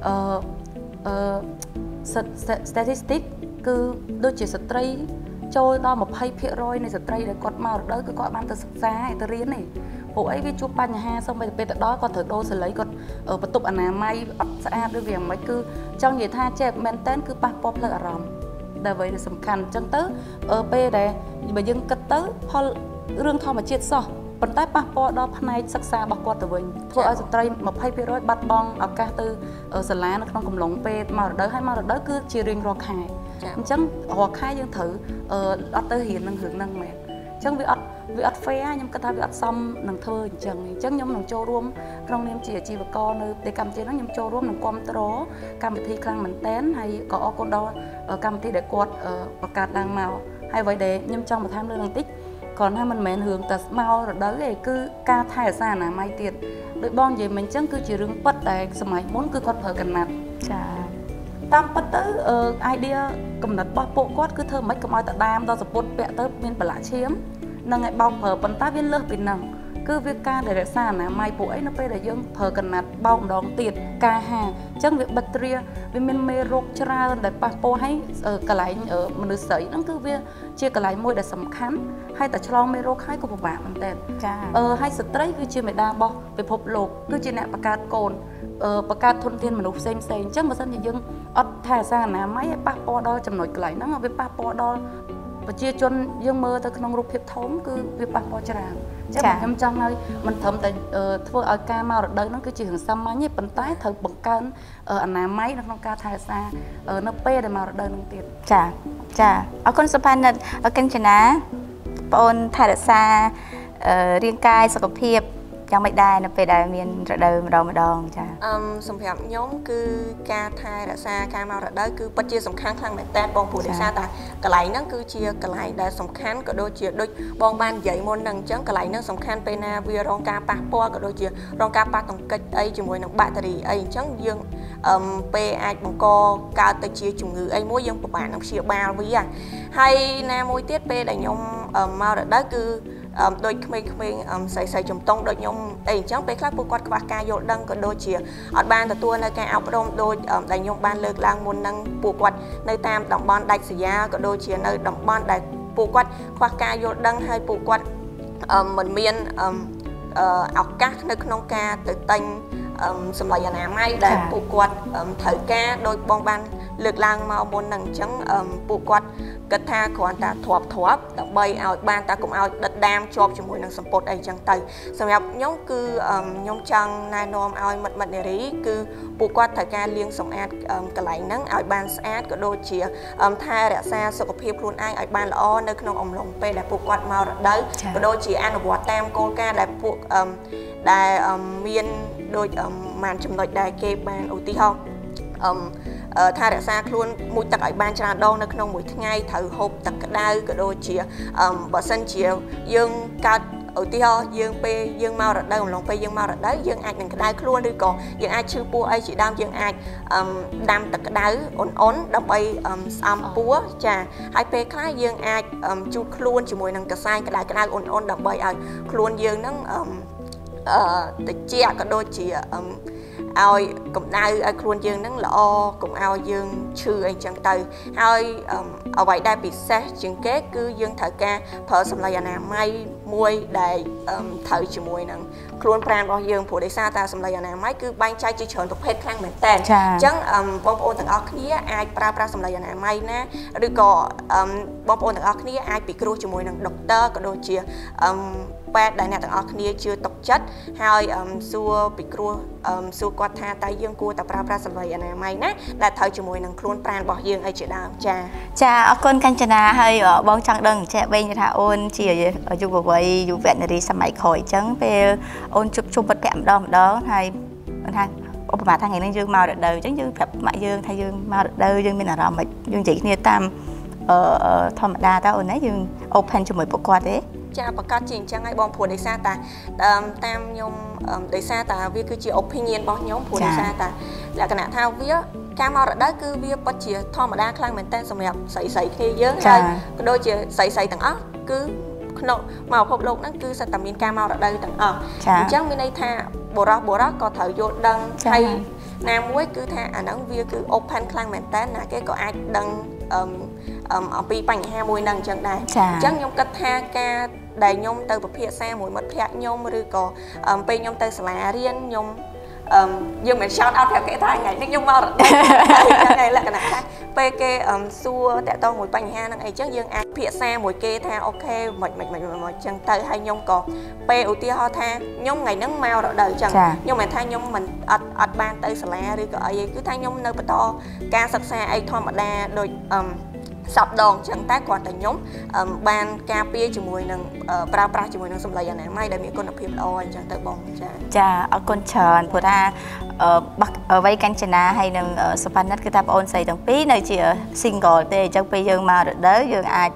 statistic គឺដូចជាស្ត្រីចូលដល់ 20% នៃស្ត្រីដែលគាត់មករដូវគឺគាត់បានទៅសិក្សាហើយទៅរៀនទេពួកអីវាជួបបញ្ហាសូម្បីតែពេលទៅដល់គាត់ត្រូវដូរសលៃគាត់បន្ទប់អនាម័យអត់ស្អាតឬវាមិនគឺចង់និយាយថាចេះមែនតើគឺប៉ះពាល់ផ្លូវអារម្មណ៍ដែលអ្វីដែលសំខាន់អញ្ចឹងទៅពេលដែលបើយើងគិតទៅផលរឿងធម្មជាតិសោះប៉ុន្តែប៉ះពាល់ដល់ផ្នែកសិក្សារបស់គាត់ទៅវិញធ្វើឲ្យស្ត្រី 20% បាត់បង់ឱកាសទៅសាលានៅក្នុងកំឡុងពេលមករដូវហើយមករដូវគឺជារៀងរាល់ខែអញ្ចឹងរាល់ខែយើងត្រូវអត់ទៅរៀននឹងរឿងហ្នឹងមែនអញ្ចឹងវាអត់ fair ខ្ញុំគិតថាវាអត់សមនឹងធ្វើអញ្ចឹងខ្ញុំនឹងចូលរួមក្នុងនាមជាអាជីវករនៅប្រទេសកម្ពុជាហ្នឹងខ្ញុំចូលរួមនឹងគ្រប់គ្រងកម្មវិធីខ្លាំងមែនតើហើយក៏អរគុណដល់កម្មវិធីដែលគាត់បង្កើតឡើងមកហើយអ្វីដែលខ្ញុំចង់បន្ថែមលើនឹងតិចគ្រាន់តែមិនមែនរឿងតែមករដូវទេគឺការថែរក្សាអនាម័យទៀតដោយបងនិយាយមិញអញ្ចឹងគឺជារឿងពិតតែសម័យមុនគឺគាត់ប្រើកណាត់ចាតាមពិតទៅidea កំណត់របស់ពួកគាត់គឺធ្វើមិនខ្មិចកុំឲ្យតដាមដល់សពុតពាក់ទៅមានប្រឡាក់ឈាមនឹងឲ្យបោកប្រើប៉ុន្តែវាលើសពីហ្នឹងគឺវាការដែលរក្សាអនាម័យពួកអីនៅពេលដែលយើងប្រើកណាត់បោកម្ដងទៀតការហាអញ្ចឹងវាបិទត្រាវាមានមេរោគច្រើនដែលប៉ះពាល់ឲ្យកន្លែងមនុស្សស្រីហ្នឹងគឺវាជាកន្លែងមួយដែលសំខាន់ហើយតែឆ្លងមេរោគហើយក៏ពិបាកមែនតើចាហើយស្ត្រីគឺជាមេដារបស់ពិភពលោកគឺជាអ្នកបង្កើតកូនបង្កើតធនធានមនុស្សផ្សេងអញ្ចឹងបើសិនជាយើងអត់ថែរក្សាអនាម័យឲ្យប៉ះពាល់ដល់ចំណុចកន្លែងហ្នឹងវាប៉ះពាល់ដល់ប្រជាជនយើងមើលទៅក្នុងរូបភាពធំគឺវាប៉ះពាល់ច្រើនអញ្ចឹងខ្ញុំចង់ឲ្យមិនត្រឹមតែធ្វើឲ្យការមករដូវហ្នឹងគឺជារឿងសាមញ្ញទេប៉ុន្តែត្រូវបង្កើនអនាម័យនៅក្នុងការថែរក្សានៅពេលដែលមករដូវហ្នឹងទៀតចាអរគុណសុផានិតកញ្ចនាបងអូនថែរក្សារាងកាយសុខភាពយ៉ាងមិនដែរនៅពេលដែលមានរដូវម្ដងចាសម្រាប់ខ្ញុំគឺការថែរក្សាការមករដូវគឺពិតជាសំខាន់ខ្លាំងមែនតើបងព្រោះដោយសារតែកន្លែងហ្នឹងគឺជាកន្លែងដែលសំខាន់ក៏ដូចជាដូចបងបាននិយាយមុនហ្នឹងអញ្ចឹងកន្លែងហ្នឹងសំខាន់ពេលណាវារងការប៉ះពាល់ក៏ដូចជារងការប៉ះទង្គិចអីជាមួយនឹងបាក់តេរីអីអញ្ចឹងយើងពេលអាចបង្កកើតទៅជាជំងឺអីមួយយើងពិបាកនឹងព្យាបាលវាហើយណាមួយទៀតពេលដែលខ្ញុំមករដូវគឺដូចក្មេងៗស្រីចំតុងដូចខ្ញុំអីអញ្ចឹងពេលខ្លះពួកគាត់ខ្វះការយល់ដឹងក៏ដូចជាអត់បានទទួលនៅការអប់រំដូចដែលខ្ញុំបានលើកឡើងមុនហ្នឹងពួកគាត់នៅតាមតំបន់ដាច់ស្រយាលក៏ដូចជានៅតំបន់ដែលពួកគាត់ខ្វះការយល់ដឹងហើយពួកគាត់មិនមានឱកាសនៅក្នុងការទៅទិញសម្លៀកអនាម័យដែលពួកគាត់ត្រូវការដោយបងបានលើកឡើងមកមុនហ្នឹងអញ្ចឹងពួកគាត់គិតថាគ្រាន់តែធ្លាប់ដើម្បីឲ្យបានតែកុំឲ្យដិតដាមជាប់ជាមួយនឹងសម្ពុតអីចឹងទៅសម្រាប់ខ្ញុំគឺខ្ញុំចង់ណែនាំឲ្យមិត្តនារីគឺពួកគាត់ត្រូវការលាងសម្អាតកន្លែងហ្នឹងឲ្យបានស្អាតក៏ដូចជាថែរក្សាសុខភាពខ្លួនឯងឲ្យបានល្អនៅក្នុងអំឡុងពេលដែលពួកគាត់មករដូវក៏ដូចជាអនុវត្តតាមគោលការណ៍ដែលពួកដែលមានដូចបានចំណុចដែលគេបានឧទាហរណ៍ថែរក្សាខ្លួនមួយទឹកឲ្យបានច្រើនដងនៅក្នុងមួយថ្ងៃត្រូវហូបទឹកក្តៅក៏ដូចជាបើសិនជាយើងកើត ở tiêu dương pe dương mau rồi đây lòng pe dương mau rồi đấy dương ai đừng đau luôn đi còn dương ai chưa pua ai chỉ đam dương ai đam tật đau ổn đâm bay xăm pua chà hai pe khai dương ai chút luôn chỉ mùi năng cái sai cái đau ổn đâm bay ai luôn dương nắng để chia cái đôi chỉ ai cũng ai khuôn dương nắng lọ cũng ao dương chư anh chẳng từ hai ở vậy đây bị xe chứng kết cứ dương thợ ca thợ sầm lại nào may môi đầy thợ chỉ môi nắng khuôn pran bao dương phủ để xa ta sầm lại nào máy cứ banh chai chỉ chọn tục hết khang mệt tàn chẳng bom ôn thằng óc kia ai pra sầm lại nào may nè rồi có bom ôn thằng óc kia ai bị kêu chỉ môi nắng doctor có đôi chia ba đại nè thằng óc kia chưa tộc chất hai xua bị kêu xua quạt tha tay dương cua ta pra sầm lại nào may nè là thợ chỉ môi nắng khuôn pran bao dương ai chỉ đào cha ở con canh chana hay bong chẳng đừng trẻ bên như thà ôn chỉ ở chung của vậy dù vẹn đi xem máy khỏi trắng về ôn chụp chụp vật kẹm đó hay ông bà thằng ngày nay dương mau được đời trắng dương phép mại dương thay dương mau được đời dương bên nào đó mà dương chỉ như tam thầm đa ta ôn ấy dương open cho mỗi bộ quạt đấy cha bậc cao trình chẳng ai bom phù để xa ta tam nhung để xa ta vì cứ chỉ opinion bom nhóm phù để xa ta là cái nào thao vía cam mau đó cứ vía bắt chỉ thò mà đa khang mình tên sầm đẹp sấy khi dướng hay đôi chỉ sấy tầng óc cứ nọ màu hộp lục nó cứ sẽ tầm miền cam mau ở đây tầng chắc bên đây tha bồ đó có thời vô đăng hay nam muối cứ tha nắng vía cứ open khang mình tên là cái có ai đăng ở pi bánh ha mùi nằng chẳng này chắc nhung cất tha ca đầy nhung từ bậc phía xa mùi mất phía nhung rồi có pi nhung từ sả riêng nhung dương mình shout out theo cái thai ngày nhưng nhung mau đây này là cái này PK xua tại tôi mùi bánh ha năng ấy chắc dương ai phía xa mùi kê tha ok một chân tay hay nhung có P ưu tiên ho tha nhung ngày nắng mau rồi đời chẳng nhưng mà tha nhung mình ở ban tay sả đi gọi gì cứ tha nhung nơi to ca sập xa ấy thôi mà đa đôi sập đòn chẳng tác còn tại nhóm ban ca pia chỉ mùi nằng pra chỉ mùi nằng sầm lại này mai đại miệng con đập hiệp oi chẳng tới bong cha ở con tròn của ta bắc ở vây canh chana hay nằng Spanish cái ta ôn xây đồng pí này chỉ single để trong bây giờ mà được đấy giờ ai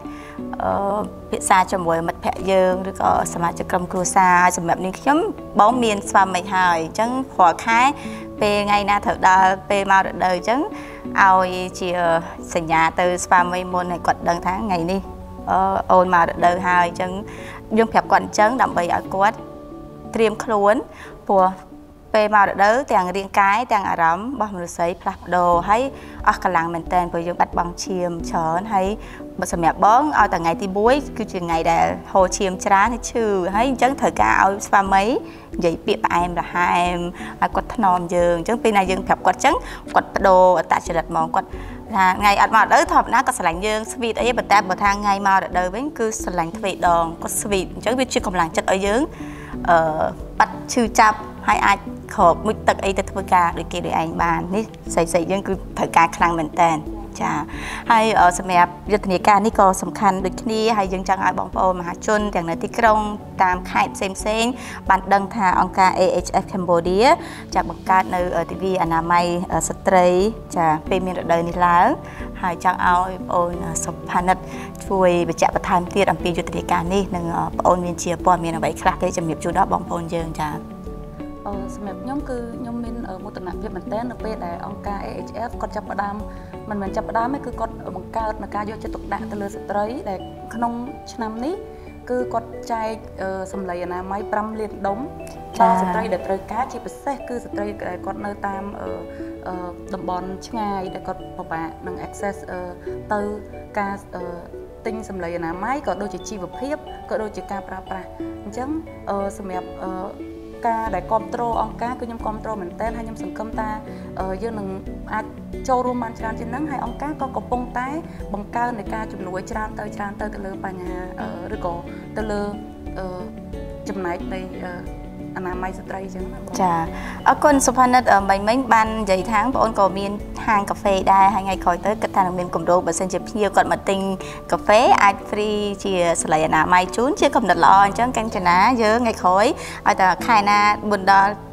phía xa cho mùi mặt phẹ dương rồi có sắm cho cầm cua xa sắmแบบนี้ខ្ញុំបងមានស្វាមីហើយអញ្ចឹងព្រោះខែពេលថ្ងៃណាត្រូវដល់ពេលមករដូវអញ្ចឹងឲ្យជាសញ្ញាទៅស្វាមីមុនឲ្យគាត់ដឹងថាថ្ងៃនេះអូនមករដូវហើយអញ្ចឹងយើងប្រាប់គាត់អញ្ចឹងដើម្បីឲ្យគាត់ត្រៀមខ្លួនព្រោះពេលមករដូវទាំងរាងកាយទាំងអារម្មណ៍របស់មនុស្សផ្លាស់ប្ដូរហើយអស់កម្លាំងមែនតើព្រោះយើងបាត់បង់ឈាមច្រើនហើយសម្រាប់បងឲ្យតែថ្ងៃទី1គឺជាថ្ងៃដែលហូរឈាមច្រើនហើយឈឺហើយអញ្ចឹងត្រូវការឲ្យស្វាមីនិយាយពាក្យផ្អែមល្ហែមឲ្យគាត់ថ្នមយើងអញ្ចឹងពេលណាយើងប្រាប់គាត់អញ្ចឹងគាត់បដូរអត្តចរិតហ្មងគាត់ថាថ្ងៃអត់មកដល់ធម្មតាគាត់ស្រឡាញ់យើងស្វីតអីប៉ុន្តែបើថាថ្ងៃមកដល់វិញគឺស្រឡាញ់ទ្វេដងគាត់ស្វីតអញ្ចឹងវាជាកម្លាំងចិត្តឲ្យយើងបាត់ឈឺចាប់ហើយអាចខកមុជទឹកអីទៅធ្វើការដូចគេដូចឯងបាននេះស្អីយើងគឺត្រូវការខ្លាំងមែនតើចាហើយសម្រាប់យុទ្ធនាការនេះក៏សំខាន់ដូចគ្នាហើយយើងចង់ឲ្យបងប្អូនមហាជនទាំងនៅទីក្រុងតាមខេត្តផ្សេងបានដឹងថាអង្គការ AHF Cambodia ចាបង្កើតនៅទិវាអនាម័យស្ត្រីចាពេលមានរដូវនេះឡើងហើយចង់ឲ្យបងប្អូនសុផានិតជួយបញ្ជាក់បន្ថែមទៀតអំពីយុទ្ធនាការនេះនិងបងប្អូនមានជាព័ត៌មានអ្វីខ្លះទេជំរាបជូនដល់បងប្អូនយើងចាសម្រាប់ខ្ញុំគឺខ្ញុំមានមោទនភាពមែនទែននៅពេលដែលអង្គការ AHF គាត់ចាប់ផ្ដើមមិនមែនចាប់ផ្ដើមទេគឺគាត់បង្កើតនៅការយកចិត្តទុកដាក់ទៅលើស្ត្រីដែលក្នុងឆ្នាំនេះគឺគាត់ចែកសម្លេងអនាម័យ5លានដុំដល់ស្ត្រីដែលត្រូវការជាពិសេសគឺស្ត្រីដែលគាត់នៅតាមតំបន់ឆ្ងាយដែលគាត់ពិបាកនឹង access ទៅការទិញសម្លេងអនាម័យក៏ដូចជាជីវភាពក៏ដូចជាការប្រើប្រាស់អញ្ចឹងសម្រាប់ការដែលគ្រប់គ្រងអង្គការគឺខ្ញុំគ្រប់គ្រងមែនតើហើយខ្ញុំសង្ឃឹមថាយើងនឹងអាចចូលរួមបានច្រើនជាងហ្នឹងហើយអង្គការក៏កំពុងតែបង្កើននៃការជំនួយច្រើនទៅលើបញ្ហាឬក៏ទៅលើចំណែកនៃអនាម័យស្ត្រីអញ្ចឹងចាអរគុណសុផានិតមិញបាននិយាយថាបងអូនក៏មានហាងកាហ្វេដែរហើយថ្ងៃក្រោយទៅគិតថានឹងមានគម្រោងបើសិនជាភ្ញៀវគាត់មកទិញកាហ្វេអាច free ជាស្លេកអនាម័យជូនជាកំណត់ល្អអញ្ចឹងកញ្ចនាយើងថ្ងៃក្រោយឲ្យតែខែណាមុនដល់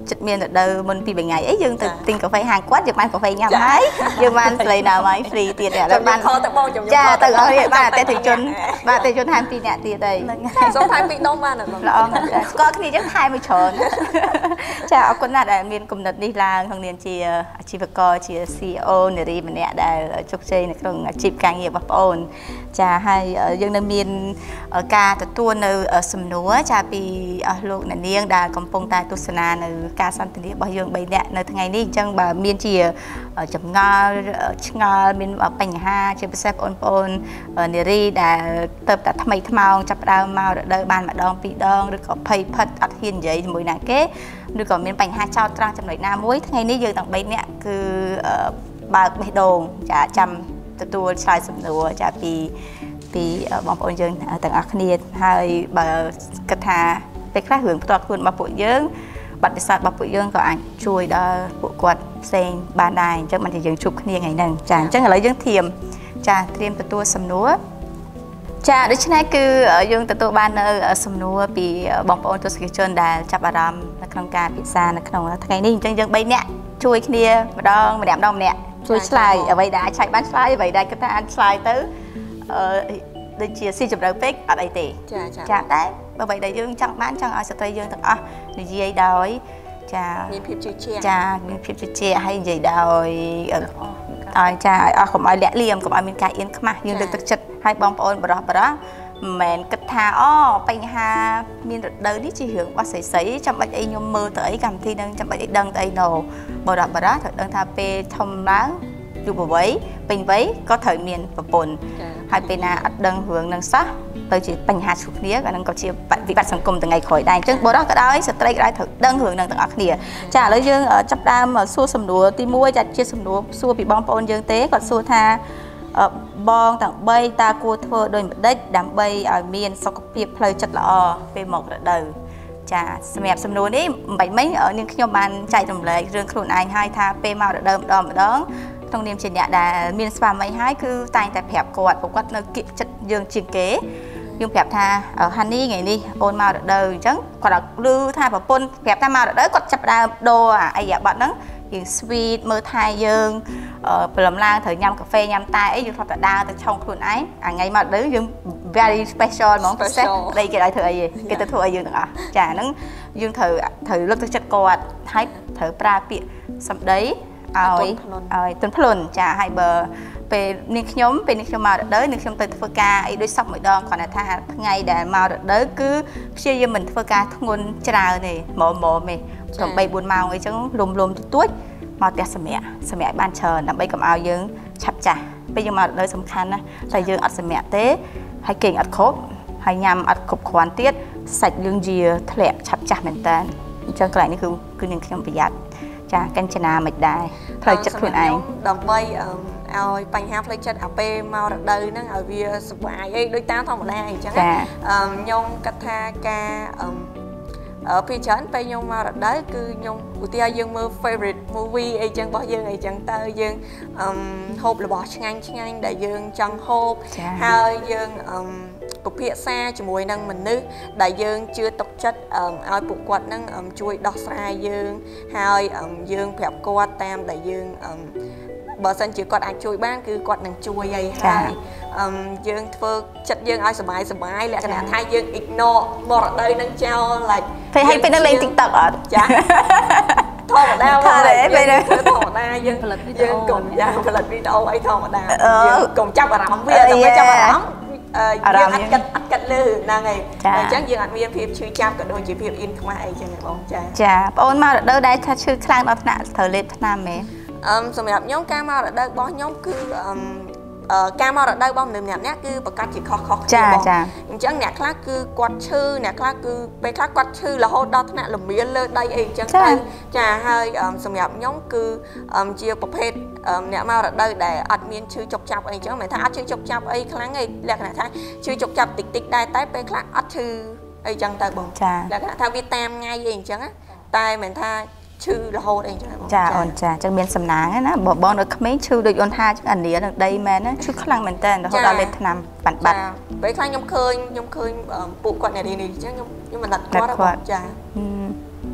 ចិត្តមានទៅមុនពីថ្ងៃអីយើងទៅទិញកាហ្វេហាងគាត់យើងបានកាហ្វេញ៉ាំហើយយើងបានស្រីណាមក free ទៀតឥឡូវបានចាទៅអស់នេះបានអតិថិជនថែម2នាក់ទៀតហើយសូមថែម2ដុំបានអត់បងល្អស្គាល់គ្នាយើងថែមមួយច្រើនចាអរគុណណាស់ដែលមានគំនិតនេះឡើងក្នុងនាមជាអាជីវករជា CEO នារីម្នាក់ដែលជោគជ័យនៅក្នុងអាជីពការងាររបស់បងអូនចាហើយយើងនៅមានការទទួលនៅសំណួរចាពីអស់លោកអ្នកនាងដែលកំពុងតែទស្សនានៅការសន្ទនារបស់យើង3នាក់នៅថ្ងៃនេះអញ្ចឹងបើមានជាចម្ងល់ឆ្ងល់មានបញ្ហាជាពិសេសបងប្អូននារីដែលទៅតែថ្មីថ្មោងចាប់ដើមមករដូវបានម្ដងពីរដងឬក៏ភ័យផិតអត់ហ៊ាននិយាយជាមួយណាគេឬក៏មានបញ្ហាចោទត្រង់ចំណុចណាមួយថ្ងៃនេះយើងទាំង3នាក់គឺបើកបេះដូងចាចាំទទួលឆ្លើយសំណួរចាពីបងប្អូនយើងទាំងអស់គ្នាហើយបើគិតថាពេលខ្លះរឿងផ្ទាល់ខ្លួនរបស់ពួកយើងបទពិសោធន៍របស់ពួកយើងក៏អាចជួយដល់ពួកគាត់ផ្សេងបានដែរអញ្ចឹងមិនថាយើងជួបគ្នាថ្ងៃហ្នឹងចាអញ្ចឹងឥឡូវយើងត្រៀមទទួលសំណួរចាដូច្នេះគឺយើងទទួលបាននៅសំណួរពីបងប្អូនទស្សនិកជនដែលចាប់អារម្មណ៍នៅក្នុងការពិសានៅក្នុងថ្ងៃនេះអញ្ចឹងយើង3នាក់ជួយគ្នាម្ដងម្នាក់ជួយឆ្លើយអ្វីដែលអាចឆ្លើយបានឆ្លើយអ្វីដែលគិតថាអាចឆ្លើយទៅដូចជាស៊ីជម្រៅពេកអត់អីទេចាតែបើបីដែលយើងចង់ឲ្យស្ត្រីយើងទាំងអស់និយាយដោយចាមានភាពជឿជាក់ចាមានភាពជឿជាក់ហើយនិយាយដោយឲ្យចាឲ្យអស់កុំឲ្យលាក់លៀមកុំឲ្យមានការអៀនខ្មាស់យើងលើកទឹកចិត្តឲ្យបងប្អូនបរោះមិនមែនគិតថាបញ្ហាមានរដូវនេះជារឿងរបស់ស្រីចាំបាច់អីខ្ញុំមើលទៅអីកម្មវិធីនឹងចាំបាច់អីដឹងទៅអីណូបរោះត្រូវដឹងថាពេលធំឡើងយុវវ័យពេញវ័យក៏ត្រូវមានប្រពន្ធហើយពេលណាអត់ដឹងរឿងនឹងសោះទៅជាបញ្ហាជួបគ្នាអានឹងក៏ជាវិបត្តិសង្គមថ្ងៃក្រោយដែរអញ្ចឹងបរិសុទ្ធក៏ដោយស្ត្រីក៏ដោយត្រូវដឹងរឿងនឹងទាំងអស់គ្នាចាឥឡូវយើងចាប់ដើមសួរសំណួរទី1ចាជាសំណួរសួរពីបងប្អូនយើងទេគាត់សួរថាបងទាំង3តើគួរធ្វើដូចម្ដេចដើម្បីឲ្យមានសុខភាពផ្លូវចិត្តល្អពេលមករដូវចាសម្រាប់សំណួរនេះមិនបាច់នាងខ្ញុំបានចែករំលែករឿងខ្លួនឯងហើយថាពេលមករដូវម្ដងក្នុងនាមជាអ្នកដែលមានស្វាមីហើយគឺតែងតែប្រាប់គាត់នៅគៀកចិត្តយើងជាងគេយើងប្រាប់ថាហានីថ្ងៃនេះអូនមករដូវអញ្ចឹងគាត់ឮថាប្រពន្ធប្រាប់ថាមករដូវគាត់ចាប់ដើមដូរអីយ៉ាប័តហ្នឹងយើង sweet មើលថែយើងព្រលឹមឡើងត្រូវញ៉ាំកាហ្វេញ៉ាំតែអីយើងធ្លាប់តែដើរទៅឆុងខ្លួនឯងថ្ងៃមករដូវយើង very special ហ្មងពិសេសដីគេឲ្យធ្វើអីគេទៅធ្វើឲ្យយើងទាំងអស់ចាហ្នឹងយើងត្រូវលើកទឹកចិត្តគាត់ហើយត្រូវប្រើពាក្យសម្ដីឲ្យទន់ភ្លន់ចាហើយបើពេលនាងខ្ញុំមករដូវនាងខ្ញុំទៅធ្វើការអីដូចសពមួយដងគ្រាន់តែថាថ្ងៃដែលមករដូវគឺព្យាយាមមិនធ្វើការធ្ងន់ច្រើនទេម៉មទេត្រឹម 3-4 ម៉ោងអីចឹងលំទួចមកផ្ទះសម្រាកឲ្យបានច្រើនដើម្បីកុំឲ្យយើងឆាប់ចាស់ពេលយើងមករដូវសំខាន់ណាតែយើងអត់សម្រាកទេហើយគេងអត់គ្រប់ហើយញ៉ាំអត់គ្រប់គ្រាន់ទៀតសាច់យើងជាធ្លាក់ឆាប់ចាស់មែនតើអញ្ចឹងកន្លែងនេះគឺនាងខ្ញុំប្រយ័ត្នចាកញ្ចនាមិនដែរផ្លូវចិត្តខ្លួនឯងដើម្បីឲ្យបញ្ហាផ្លូវចិត្តអាពេលមករដូវហ្នឹងឲ្យវាសុបាយអីដូចតាមធម្មតាអីចឹងខ្ញុំគិតថាការពីច្រើនពេលខ្ញុំមករដូវគឺខ្ញុំឧទាហរណ៍យើងមើល favorite movie អីចឹងរបស់យើងអីចឹងទៅយើងហូបរបស់ឆ្ងាញ់ដែលយើងចង់ហូបហើយយើងពិភាក្សាជាមួយនឹងមនុស្សដែលយើងជឿទុកចិត្តឲ្យពួកគាត់នឹងជួយដោះស្រាយយើងហើយយើងប្រាប់គាត់តាមដែលយើងបើសិនជាគាត់អាចជួយបានគឺគាត់នឹងជួយហើយយើងធ្វើចិត្តយើងឲ្យសុបាយលក្ខណៈថាយើង ignore មរដូវនឹងចោល like ពេលនឹងលេង TikTok អត់ចាធម្មតាមកពេលនេះធម្មតាយើងផលិតវីដេអូកុំយ៉ាងផលិតវីដេអូអីធម្មតាយើងកុំចាប់អារម្មណ៍វាតែចាប់អារម្មណ៍យើងអត់គិតលើហ្នឹងហើយអញ្ចឹងយើងអត់មានភាពឈឺចាប់ក៏ដូចជាភាពអៀនខ្មាស់អីចឹងបងចាបងអូនមករដូវដែលថាឈឺខ្លាំងដល់ថ្នាក់ត្រូវលេបថ្នាំមែនសម្រាប់ខ្ញុំការមករដូវរបស់ខ្ញុំគឺការមករដូវរបស់មនុស្សម្នាក់គឺប្រកាសជាខុសគ្នាបងអញ្ចឹងអ្នកខ្លះគឺគាត់ឈឺអ្នកខ្លះគឺពេលខ្លះគាត់ឈឺរហូតដល់ថ្នាក់លមៀលលើដីអីអញ្ចឹងទៅចាហើយសម្រាប់ខ្ញុំគឺជាប្រភេទអ្នកមករដូវដែលអត់មានឈឺចុកចាប់អីអញ្ចឹងមិនថាអត់ឈឺចុកចាប់អីខ្លាំងទេលក្ខណៈថាឈឺចុកចាប់តិចដែរតែពេលខ្លះអត់ឈឺអីអញ្ចឹងទៅបងលក្ខណៈថាវាតាមថ្ងៃអីអញ្ចឹងតែមិនថាឈឺរហូតអីចឹងចាអូនចាចឹងមានសំណាងណាបងនៅក្មេងឈឺដូចអូនថាអានីនឹងដីមែនណាឈឺខ្លាំងមែនតើរហូតដល់លេបថ្នាំបាត់ពេលខ្លះខ្ញុំឃើញពួកគាត់នារីនេះចឹងខ្ញុំមិនដឹងគាត់ចា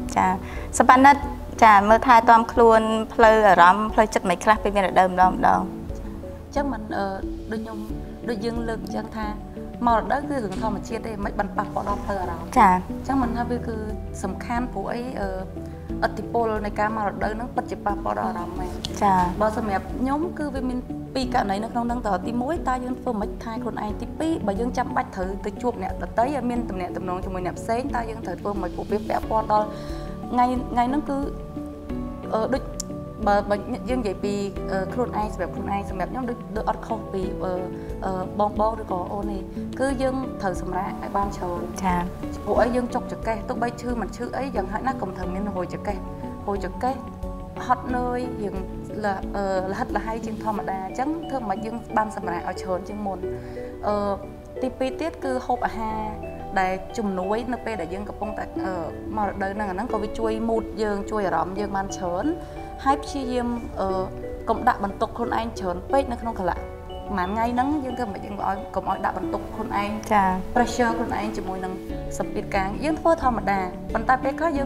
ចាសប្បាណិតចាមើលថែទាំខ្លួនផ្លូវអារម្មណ៍ផ្លូវចិត្តមិនខ្លះពេលមានរដូវម្ដងអញ្ចឹងមិនដូចខ្ញុំដូចយើងលើកអញ្ចឹងថាមករដូវគឺរឿងធម្មជាតិទេមិនបានប៉ះពាល់ដល់ផ្លូវអារម្មណ៍ចាអញ្ចឹងមិនថាវាគឺសំខាន់ព្រោះអីឥទ្ធិពលនៃការមករដូវហ្នឹងពិតជាប៉ះពាល់ដល់អារម្មណ៍មែនចាបើសម្រាប់ខ្ញុំគឺវាមានពីរករណីនៅក្នុងហ្នឹងតើទី1តើយើងធ្វើមិនថែខ្លួនឯងទី2បើយើងចាំបាច់ត្រូវទៅជួបអ្នកដទៃឲ្យមានទំនាក់ទំនងជាមួយអ្នកផ្សេងតើយើងត្រូវធ្វើមិនពួកវាពាក់ព័ន្ធដល់ថ្ងៃហ្នឹងគឺដូចបើយើងនិយាយពីខ្លួនឯងសម្រាប់ខ្លួនឯងសម្រាប់ខ្ញុំដូចអត់ខុសពីបងឬក៏អូនទេគឺយើងត្រូវសម្រាកឲ្យបានច្រើនចាព្រោះអីយើងចុកចកេះទោះបីឈឺមិនឈឺអីយ៉ាងហោចណាស់កុំត្រូវមានហួយចកេះហត់នឿយយើងលហិតលហៃជាងធម្មតាអញ្ចឹងធ្វើមិនយើងបានសម្រាកឲ្យច្រើនជាងមុនទី2ទៀតគឺហូបអាហារដែលជំនួយនៅពេលដែលយើងកំពុងតែមករដូវហ្នឹងអាហ្នឹងក៏វាជួយមូតយើងជួយអារម្មណ៍យើងបានច្រើនហើយព្យាយាមកុំដាក់បន្ទុកខ្លួនឯងច្រើនពេកនៅក្នុងកលៈមួយថ្ងៃហ្នឹងយើងធ្វើមិនយើងកុំឲ្យដាក់បន្ទុកខ្លួនឯងចា pressure ខ្លួនឯងជាមួយនឹងសម្ពាធការយើងធ្វើធម្មតាប៉ុន្តែពេលខ្លះយើង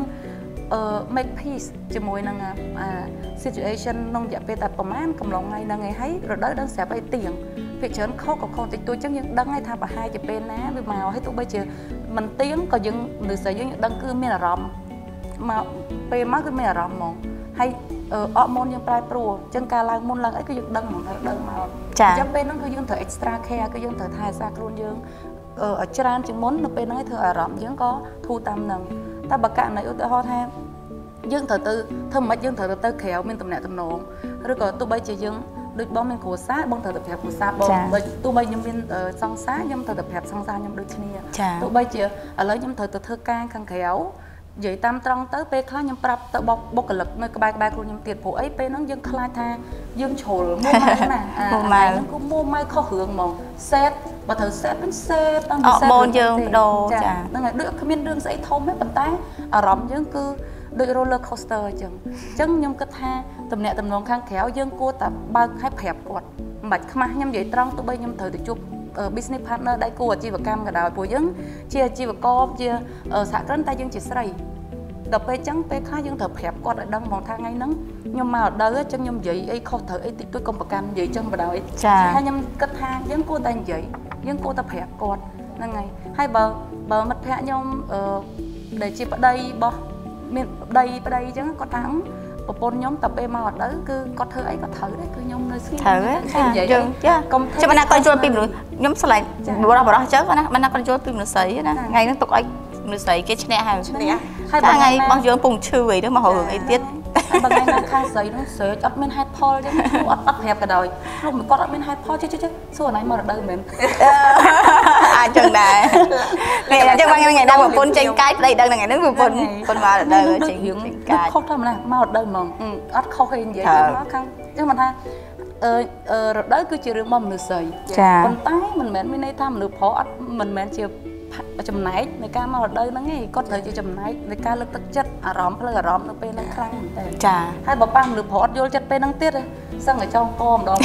make peace ជាមួយនឹងsituation ក្នុងរយៈពេលតែប្រហែលកំឡុងថ្ងៃហ្នឹងឯងហើយរដូវដឹងស្រាប់អីទៀងភាគច្រើនខុសក៏ខុសតិចតួចអញ្ចឹងយើងដឹងហើយថាប្រហែលជាពេលណាវាមកហើយទោះបីជាមិនទៀងក៏យើងឬស្អីយើងដឹងគឺមានអារម្មណ៍មកពេលមកគឺមានអារម្មណ៍ហ្មងហើយអរម៉ូនយើងប្រែប្រួលអញ្ចឹងការឡើងមុនឡើងអីគឺយើងដឹងហ្មងថាដឹងមកអញ្ចឹងពេលហ្នឹងគឺយើងត្រូវ extra care គឺយើងត្រូវថែរក្សាខ្លួនយើងឲ្យច្រើនជាងមុននៅពេលហ្នឹងឲ្យធ្វើអារម្មណ៍យើងក៏ធូរតាមហ្នឹងតែបើករណីឧទាហរណ៍ថាយើងត្រូវទៅធ្វើមិនយើងត្រូវទៅក្រៅមានតំណែងតំណងឬក៏ទោះបីជាយើងដូចបងមានគ្រួសារបងត្រូវទៅប្រាប់គ្រួសារបងបើទោះបីខ្ញុំមានសង្សារខ្ញុំត្រូវទៅប្រាប់សង្សារខ្ញុំដូចគ្នាទោះបីជាឥឡូវខ្ញុំត្រូវទៅធ្វើការខាងក្រៅនិយាយតាមត្រង់ទៅពេលខ្លះខ្ញុំប្រាប់ទៅបុគ្គលិកនៅក្បែរខ្លួនខ្ញុំទៀតព្រោះអីពេលហ្នឹងយើងខ្លាចថាយើងជ្រុលមួម៉ៅណាហ្នឹងគឺមួម៉ៅខុសរឿងហ្មងសេតបើត្រូវសេតវិញសេតដល់សេតបូនយើងបដូរចាហ្នឹងហើយដូចគ្មានរឿងស្អីធំទេប៉ុន្តែអារម្មណ៍យើងគឺដូច roller coaster អញ្ចឹងខ្ញុំគិតថាតំណែងតំណងខាងក្រៅយើងគួរតែបើកឲ្យប្រាប់គាត់មិនបាច់ខ្មាស់ខ្ញុំនិយាយត្រង់ទោះបីខ្ញុំត្រូវទៅជួបbusiness partner ដៃគូអាជីវកម្មក៏ដោយព្រោះយើងជាអាជីវករជាសហគ្រិនតែយើងជាស្រីដល់ពេលអញ្ចឹងពេលខ្លះយើងត្រូវប្រាប់គាត់ឲ្យដឹងហ្មងថាថ្ងៃហ្នឹងខ្ញុំមកដល់អញ្ចឹងខ្ញុំនិយាយអីខុសត្រូវអីតិចតួចកុំប្រកាន់និយាយចឹងបណ្ដោយហើយខ្ញុំគិតថាយើងគួរតែនិយាយយើងគួរតែប្រាប់គាត់ហ្នឹងហើយបើមិត្តភក្តិខ្ញុំដែលជាប្តីរបស់មានប្តីអញ្ចឹងគាត់ថាប្រពន្ធខ្ញុំតែពេលមកដល់គឺគាត់ធ្វើអីក៏ត្រូវដែរគឺខ្ញុំនៅស្ងៀមត្រូវយើងចាកុំចាំណាគាត់យល់ពីមនុស្សខ្ញុំឆ្លៃបរោះអញ្ចឹងណាមិនណាគាត់យល់ពីមនុស្សស្រីណាថ្ងៃហ្នឹងទុកឲ្យមនុស្សស្រីគេឈ្នះហើយថ្ងៃរបស់យើងពងឈឺអីហ្នឹងមករឿងអីទៀតបើថ្ងៃណាខាងស្រីហ្នឹងស្រេចអត់មានហេតុផលអញ្ចឹងអត់ប្រាប់ក៏ដោយលោកគាត់អត់មានហេតុផលជិះសួរណៃមករដូវមែនអាចចឹងដែរពេលអញ្ចឹងថ្ងៃណាប្រពន្ធចេញកាយប្តីដឹងថ្ងៃហ្នឹងប្រពន្ធមករដូវចេញកាយខុសធម្មតាមករដូវហ្មងអត់ខុសទេនិយាយទៅមកខាងអញ្ចឹងមិនថារដូវគឺជារឿងរបស់មនុស្សស្រីប៉ុន្តែមិនមែនមានន័យថាមនុស្សប្រុសអត់មិនមែនជាចំណែកនៃការមករដូវហ្នឹងឯងគាត់ត្រូវជាចំណែកនៃការលើកទឹកចិត្តអារម្មណ៍ផ្លូវអារម្មណ៍នៅពេលហ្នឹងខ្លាំងមែនតើចាហើយបើប៉ះមនុស្សប្រុសអត់យល់ចិត្តពេលហ្នឹងទៀតសឹងតែចង់កម្ដង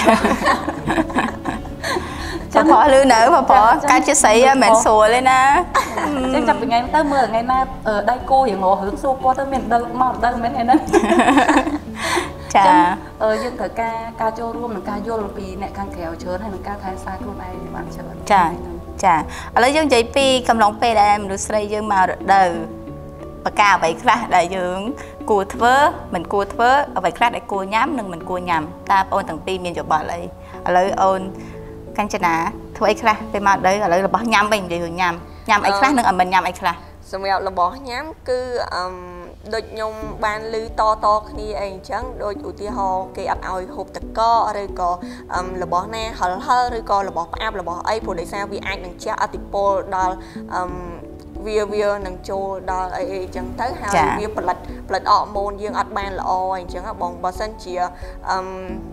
ចាំព្រោះលឺនៅព្រោះការជាស្រីមិនមែនស្រួលទេណាចឹងចាប់ពីថ្ងៃទៅមើលថ្ងៃណាដៃគោរឿងរឿងសួរគាត់ទៅមានដើមមកដើមមែនឯហ្នឹងចាយើងត្រូវការចូលរួមនិងការយល់ពីអ្នកខាងក្រៅច្រើនហើយនឹងការថែរក្សាខ្លួនឯងបានច្រើនចាឥឡូវយើងនិយាយពីកំឡុងពេលដែលមនុស្សស្រីយើងមករដូវបកាអ្វីខ្លះដែលយើងគួរធ្វើមិនគួរធ្វើអ្វីខ្លះដែលគួរញ៉ាំនិងមិនគួរញ៉ាំតើបងទាំងពីរមានយោបល់អីឥឡូវអូនកញ្ចនាធ្វើអីខ្លះពេលមករដូវឥឡូវរបស់ញ៉ាំវិញនិយាយរឿងញ៉ាំអីខ្លះនិងមិនញ៉ាំអីខ្លះសម្រាប់របស់ញ៉ាំគឺដូចខ្ញុំបានឮតគ្នាអីអញ្ចឹងដូចឧទាហរណ៍គេអត់ឲ្យហូបតកឬក៏របស់ណាហិលឬក៏របស់ផ្អាប់របស់អីព្រោះដោយសារវាអាចនឹងជះឥទ្ធិពលដល់វានឹងចូលដល់អីអញ្ចឹងទៅហើយវាផលិតអរម៉ូនយើងអត់បានល្អអញ្ចឹងបងបើសិនជា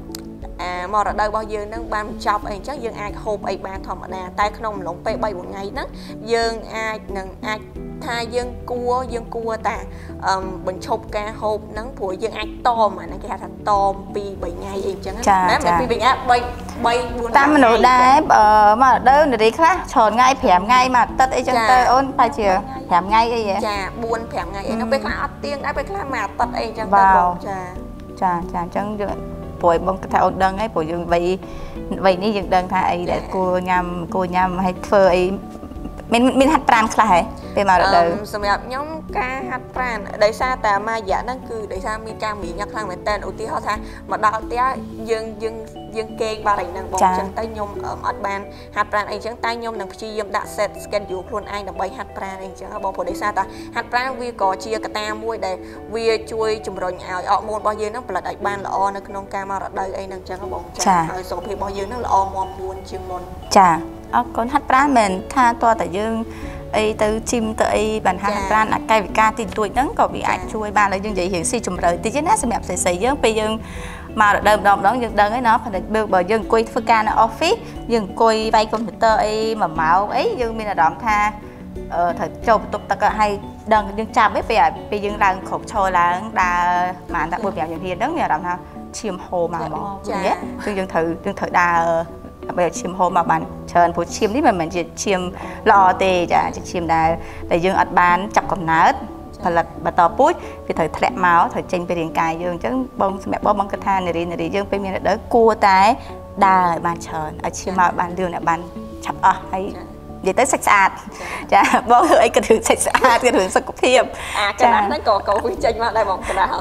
มรดกរបស់យើងនឹងបានបញ្ចប់អីអញ្ចឹងយើងអាចហូបអីបានធម្មតាតែក្នុងអំឡុងពេល3 4ថ្ងៃហ្នឹងយើងអាចថាយើងគួរតាបញ្ឈប់ការហូបហ្នឹងព្រោះយើងអាចតមអាហ្នឹងគេហៅថាតម2 3ថ្ងៃអីអញ្ចឹងណាមិន2 3ថ្ងៃ3 4តាមមនុស្សដែរមរដូវនារីខ្លះច្រើនថ្ងៃ5ថ្ងៃមួយអាទិត្យអីចឹងទៅអូនបែរជា5ថ្ងៃអីចា4 5ថ្ងៃអីនោះពេលខ្លះអត់ទៀងដែរពេលខ្លះមួយអាទិត្យអីចឹងទៅបងចាអញ្ចឹងយើងព្រោះបងថាអូនដឹងហើយព្រោះយើងវ័យនេះយើងដឹងថាអីដែលគួរញ៉ាំឲ្យធ្វើអីមានហាត់ប្រាណខ្លះហ៎ពេលមករដូវសម្រាប់ខ្ញុំការហាត់ប្រាណដោយសារតែមួយរយៈហ្នឹងគឺដោយសារមានការមានញឹកខ្លាំងមែនតើឧទាហរណ៍ថាមកដល់ផ្ទះយើងគេងបាត់អីហ្នឹងបងអញ្ចឹងទៅខ្ញុំអត់បានហាត់ប្រាណអីអញ្ចឹងតែខ្ញុំនឹងព្យាយាមដាក់ set schedule ខ្លួនឯងដើម្បីហាត់ប្រាណអីអញ្ចឹងបងព្រោះដោយសារតែហាត់ប្រាណវាក៏ជាកត្តាមួយដែលវាជួយជំរុញឲ្យអរម៉ូនរបស់យើងហ្នឹងផលិតឲ្យបានល្អនៅក្នុងការមករដូវអីហ្នឹងអញ្ចឹងបងចាឲ្យសុខភាពរបស់យើងហ្នឹងល្អមាំមួនជាងមុនចាអរគុណហាត់ប្រាណមិនថាតើតែយើងអីទៅជីមទៅអីបានហាត់ប្រាណកាយវិការទីទួចហ្នឹងក៏វាអាចជួយបានឲ្យយើងនិយាយរៀងស៊ីជម្រៅតិចណាសម្រាប់ស្រីៗយើងពេលយើងមករដូវម្ដងយើងដឹងហើយណាផលិតបើយើងអង្គុយធ្វើការនៅ office យើងអង្គុយវាយកុំព្យូទ័រអី1 ម៉ោងអីយើងមានអារម្មណ៍ថាត្រូវចូលបន្ទប់ទឹកឲ្យដឹងយើងចាប់ឯងពេលយើងឡើងគ្រប់ឈរឡើងដើរប្រហែលតែ 4 5 នាទីហ្នឹងមានអារម្មណ៍ថាឈាមហូរមកហ្មងចាគឺយើងត្រូវដើរដើម្បីឈាមហូរមកបានច្រើនព្រោះឈាមនេះមិនមែនជាឈាមល្អទេចាជាឈាមដែលយើងអត់បានចាប់កំណើតផលិតបន្តពូជវាត្រូវធ្លាក់មកត្រូវចេញពីរាងកាយយើងអញ្ចឹងបងសម្រាប់បងគិតថានារីយើងពេលមានរដូវគួរតែដើរឲ្យបានច្រើនឲ្យឈាមមកបានលឿនឲ្យបានឆាប់អស់ហើយនិយាយទៅសាច់ស្អាតចាបងធ្វើអីក៏រឿងសាច់ស្អាតក៏រឿងសុខភាពចាហ្នឹងក៏វាចេញមកដែរបងកណ្ដាល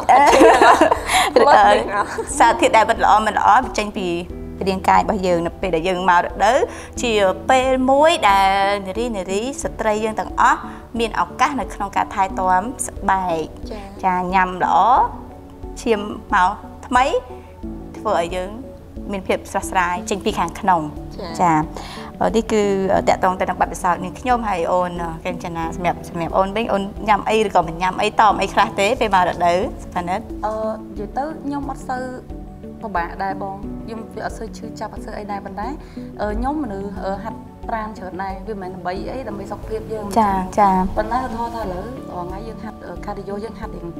សារធាតុដែលមិនល្អវាចេញពីរាងកាយរបស់យើងនៅពេលដែលយើងមករដូវជាពេលមួយដែលនារីស្ត្រីយើងទាំងអស់មានឱកាសនៅក្នុងការថែទាំស្បែកចាញ៉ាំល្អឈាមមកថ្មីធ្វើឲ្យយើងមានភាពស្រស់ស្រាយចេញពីខាងក្នុងចានេះគឺតកតងទៅនឹងបទពិសោធន៍នាងខ្ញុំហើយអូនកេងចនាសម្រាប់អូនវិញអូនញ៉ាំអីឬក៏មិនញ៉ាំអីតមអីខ្លះទេពេលមករដូវប៉ណ្ណិតនិយាយទៅខ្ញុំអត់សូវពិបាកដែរបងខ្ញុំវាអត់សូវឈឺចាប់អត់សូវអីដែរប៉ុន្តែខ្ញុំមនុស្សហាត់ប្រាណច្រើនដែរវាមិនមែនដើម្បីអីដើម្បីសុខភាពយើងចាប៉ុន្តែឧទាហរណ៍ថាឥឡូវថ្ងៃយើងហាត់ cardio យើងហាត់រៀង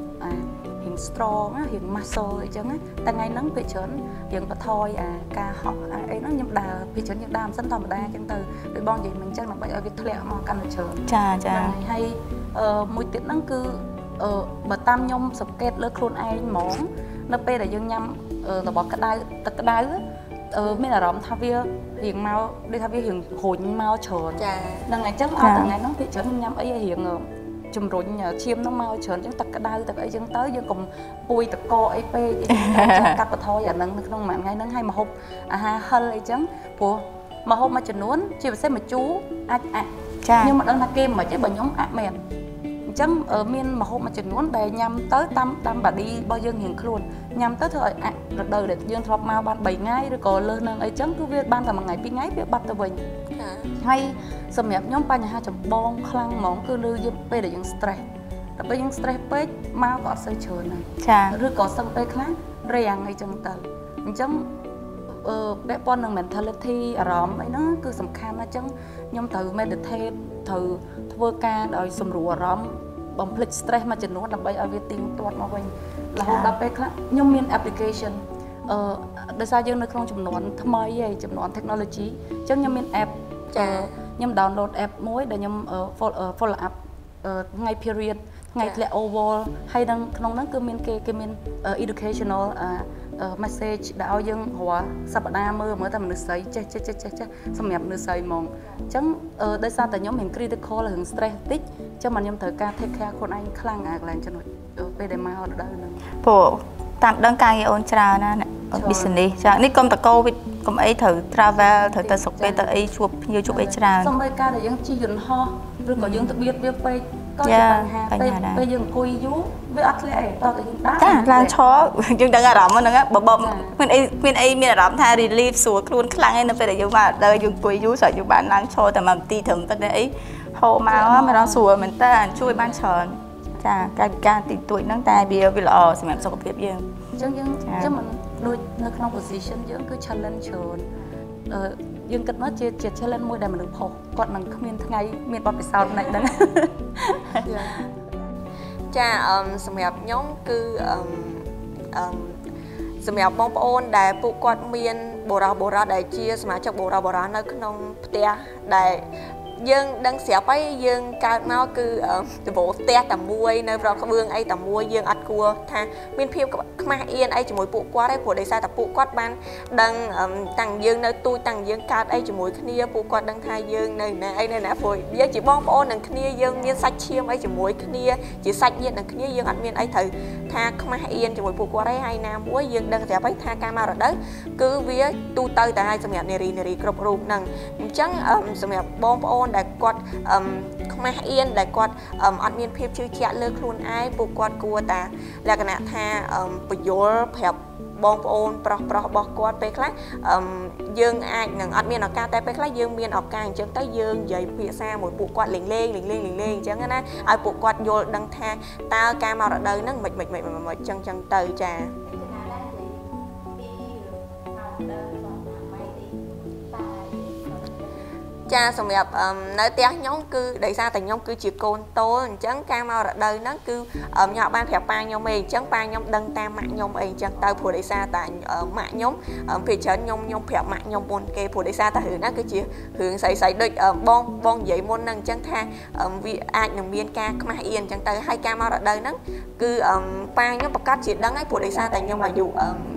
strong រៀង muscle អីចឹងតែថ្ងៃហ្នឹងពេលច្រើនរៀងបន្ថយការហក់អីហ្នឹងខ្ញុំដើរពេលច្រើនខ្ញុំដើរមិនសិនធម្មតាចឹងទៅដោយបងនិយាយមិនចឹងដើម្បីឲ្យវាធ្លាក់មកកាន់តែច្រើនចាហើយមួយទៀតហ្នឹងគឺបើតាមខ្ញុំសង្កេតលើខ្លួនឯងហ្មងនៅពេលដែលយើងញ៉ាំរបស់ក្តៅទឹកក្តៅមានអារម្មណ៍ថាវារៀងមកដូចថាវារៀងរុញមកច្រើនហ្នឹងអញ្ចឹងអត់ថ្ងៃហ្នឹងពេលច្រើនញ៉ាំអីរៀងជំរុញឈាមហ្នឹងមកច្រើនអញ្ចឹងទឹកក្តៅទឹកអីចឹងទៅយើងកុំពួយតកអីពេកកាត់បន្ថយអាហ្នឹងនៅក្នុងមួយថ្ងៃហ្នឹងឲ្យមកហូបអាហារហិលអីចឹងព្រោះមកហូបមួយចំនួនជាពិសេសមជូរអាចខ្ញុំមិនដឹងថាគេមិនទេបើខ្ញុំមែនអញ្ចឹងមានម្ហូបមួយចំនួនដែលញ៉ាំទៅតាមបាឌីរបស់យើងរៀងខ្លួនញ៉ាំទៅធ្វើឲ្យរដូវដែលយើងធ្លាប់មកបាន3ថ្ងៃឬក៏លើសនឹងអីចឹងគឺវាបានតែ1ថ្ងៃ2ថ្ងៃវាបាត់ទៅវិញហើយសម្រាប់ខ្ញុំបញ្ហាចម្បងខ្លាំងហ្មងគឺលើយើងពេលដែលយើង stress ដល់ពេលយើង stress ពេកមកក៏អត់សូវច្រើនដែរឬក៏សឹងពេលខ្លះរាំងអីចឹងទៅអញ្ចឹងពាក់ព័ន្ធនឹង mentality អារម្មណ៍អីហ្នឹងគឺសំខាន់ណាស់អញ្ចឹងខ្ញុំត្រូវ meditate ត្រូវធ្វើការដោយសម្រួលអារម្មណ៍បំភ្លេច stress មួយចំនួនដើម្បីឲ្យវាទៀងទាត់មកវិញរហូតដល់ពេលខ្លះខ្ញុំមាន application ដោយសារយើងនៅក្នុងចំនួនថ្មីហើយចំនួន technology អញ្ចឹងខ្ញុំមាន app ខ្ញុំ download app មួយដែលខ្ញុំ follow up ថ្ងៃ period ថ្ងៃធ្លាក់ oval ហើយនឹងក្នុងហ្នឹងគឺមានគេមាន educational message ដែលឲ្យយើងរាល់សប្តាហ៍មើលតែមនុស្សស្រីចេះសម្រាប់មនុស្សស្រីហ្មងអញ្ចឹងដោយសារតែខ្ញុំមាន critical រឿង stress តិចអញ្ចឹងខ្ញុំត្រូវការ take care ខ្លួនឯងខ្លាំងកន្លែងចំណុចពេលដែលមករដូវហ្នឹងព្រោះតាមដឹងការងារអូនច្រើនណា business ចានេះកុំតកូវិដកុំអីត្រូវ travel ត្រូវទៅស្រុកពេលទៅអីជួបភ្ញៀវជួបអីច្រើនសូម្បីការដែលយើងជិះយន្តហោះឬក៏យើងទៅបៀតវាពេកក៏ជាបញ្ហាពេលយើងអង្គុយយូរវាអត់ធ្លាក់អីតើយើងដើរចាឡើងឈរយើងដឹងអារម្មណ៍ហ្នឹងបបមានអីមានអារម្មណ៍ថា relief ស្រួលខ្លួនខ្លាំងឯនៅពេលដែលយើងមកដល់យើងអង្គុយយូរស្រេចយើងបានឡើងឈរតែ1នាទីត្រឹមទឹកនេះអីហូរមកមិនដល់ស្រួលមែនតើជួយបានច្រើនចាកាយវិការតិចតួចហ្នឹងតែវាល្អសម្រាប់សុខភាពយើងអញ្ចឹងយើងមិន đôi nơi trong position dưỡng cứ challengeច្រើនយើងគិតមកជា challenge មួយដែលមនុស្សផុសគាត់នឹងគ្មានថ្ងៃមានបទពិសោធន៍ណាស់ហ្នឹងចាសម្រាប់ខ្ញុំគឺសម្រាប់បងប្អូនដែលពួកគាត់មានបុរសដែលជាសមាជិកបុរសនៅក្នុងផ្ទះដែលយើងដឹងស្រាប់ហើយយើងកើតមកគឺដំបូងផ្ទះតែមួយនៅប្រកក្បឿងអីតែមួយយើងអត់គួរថាមានភាពខ្មាស់អៀនអីជាមួយពួកគាត់ទេព្រោះដោយសារតែពួកគាត់បានដឹងតាំងយើងនៅទូចតាំងយើងកើតអីជាមួយគ្នាពួកគាត់ដឹងថាយើងនៅណាអីនៅណាព្រោះយើងជាបងប្អូននឹងគ្នាយើងមានសាច់ឈាមអីជាមួយគ្នាជាសាច់ញាតិនឹងគ្នាយើងអត់មានអីត្រូវថាខ្មាស់អៀនជាមួយពួកគាត់ទេហើយណាមួយយើងដឹងស្រាប់ហើយថាការមករដូវគឺវាទូទៅតែឲ្យសម្រាប់នារីគ្រប់រូបហ្នឹងអញ្ចឹងសម្រាប់បងប្អូនដែលគាត់ខ្មាស់អៀនដែលគាត់អត់មានភាពជឿជាក់លើខ្លួនឯងពួកគាត់គួរតែលក្ខណៈថាបញ្យល់ប្រាប់បងប្អូនប្រុសរបស់គាត់ពេលខ្លះយើងអាចនឹងអត់មានឱកាសតែពេលខ្លះយើងមានឱកាសអញ្ចឹងទៅយើងនិយាយភាសាមួយពួកគាត់លេងអញ្ចឹងណាឲ្យពួកគាត់យល់ដឹងថាតើការមករដូវហ្នឹងមិនអញ្ចឹងទៅចាចាសម្រាប់នៅផ្ទះខ្ញុំគឺដោយសារតែខ្ញុំគឺជាកូនតូចអញ្ចឹងការមករដូវហ្នឹងគឺខ្ញុំបានប្រាប់ប៉ាខ្ញុំឯងអញ្ចឹងប៉ាខ្ញុំដឹងតាមម៉ាក់ខ្ញុំអីអញ្ចឹងទៅព្រោះដោយសារតែម៉ាក់ខ្ញុំពេលច្រើនខ្ញុំប្រាប់ម៉ាក់ខ្ញុំមុនគេព្រោះដោយសារតែរឿងហ្នឹងគឺជារឿងស្អីដូចបងនិយាយមុនហ្នឹងអញ្ចឹងថាវាអាចនឹងមានការខ្មាស់អៀនអញ្ចឹងទៅហើយការមករដូវហ្នឹងគឺប៉ាខ្ញុំប្រកាសជាដឹងហើយព្រោះដោយសារតែខ្ញុំអាយុ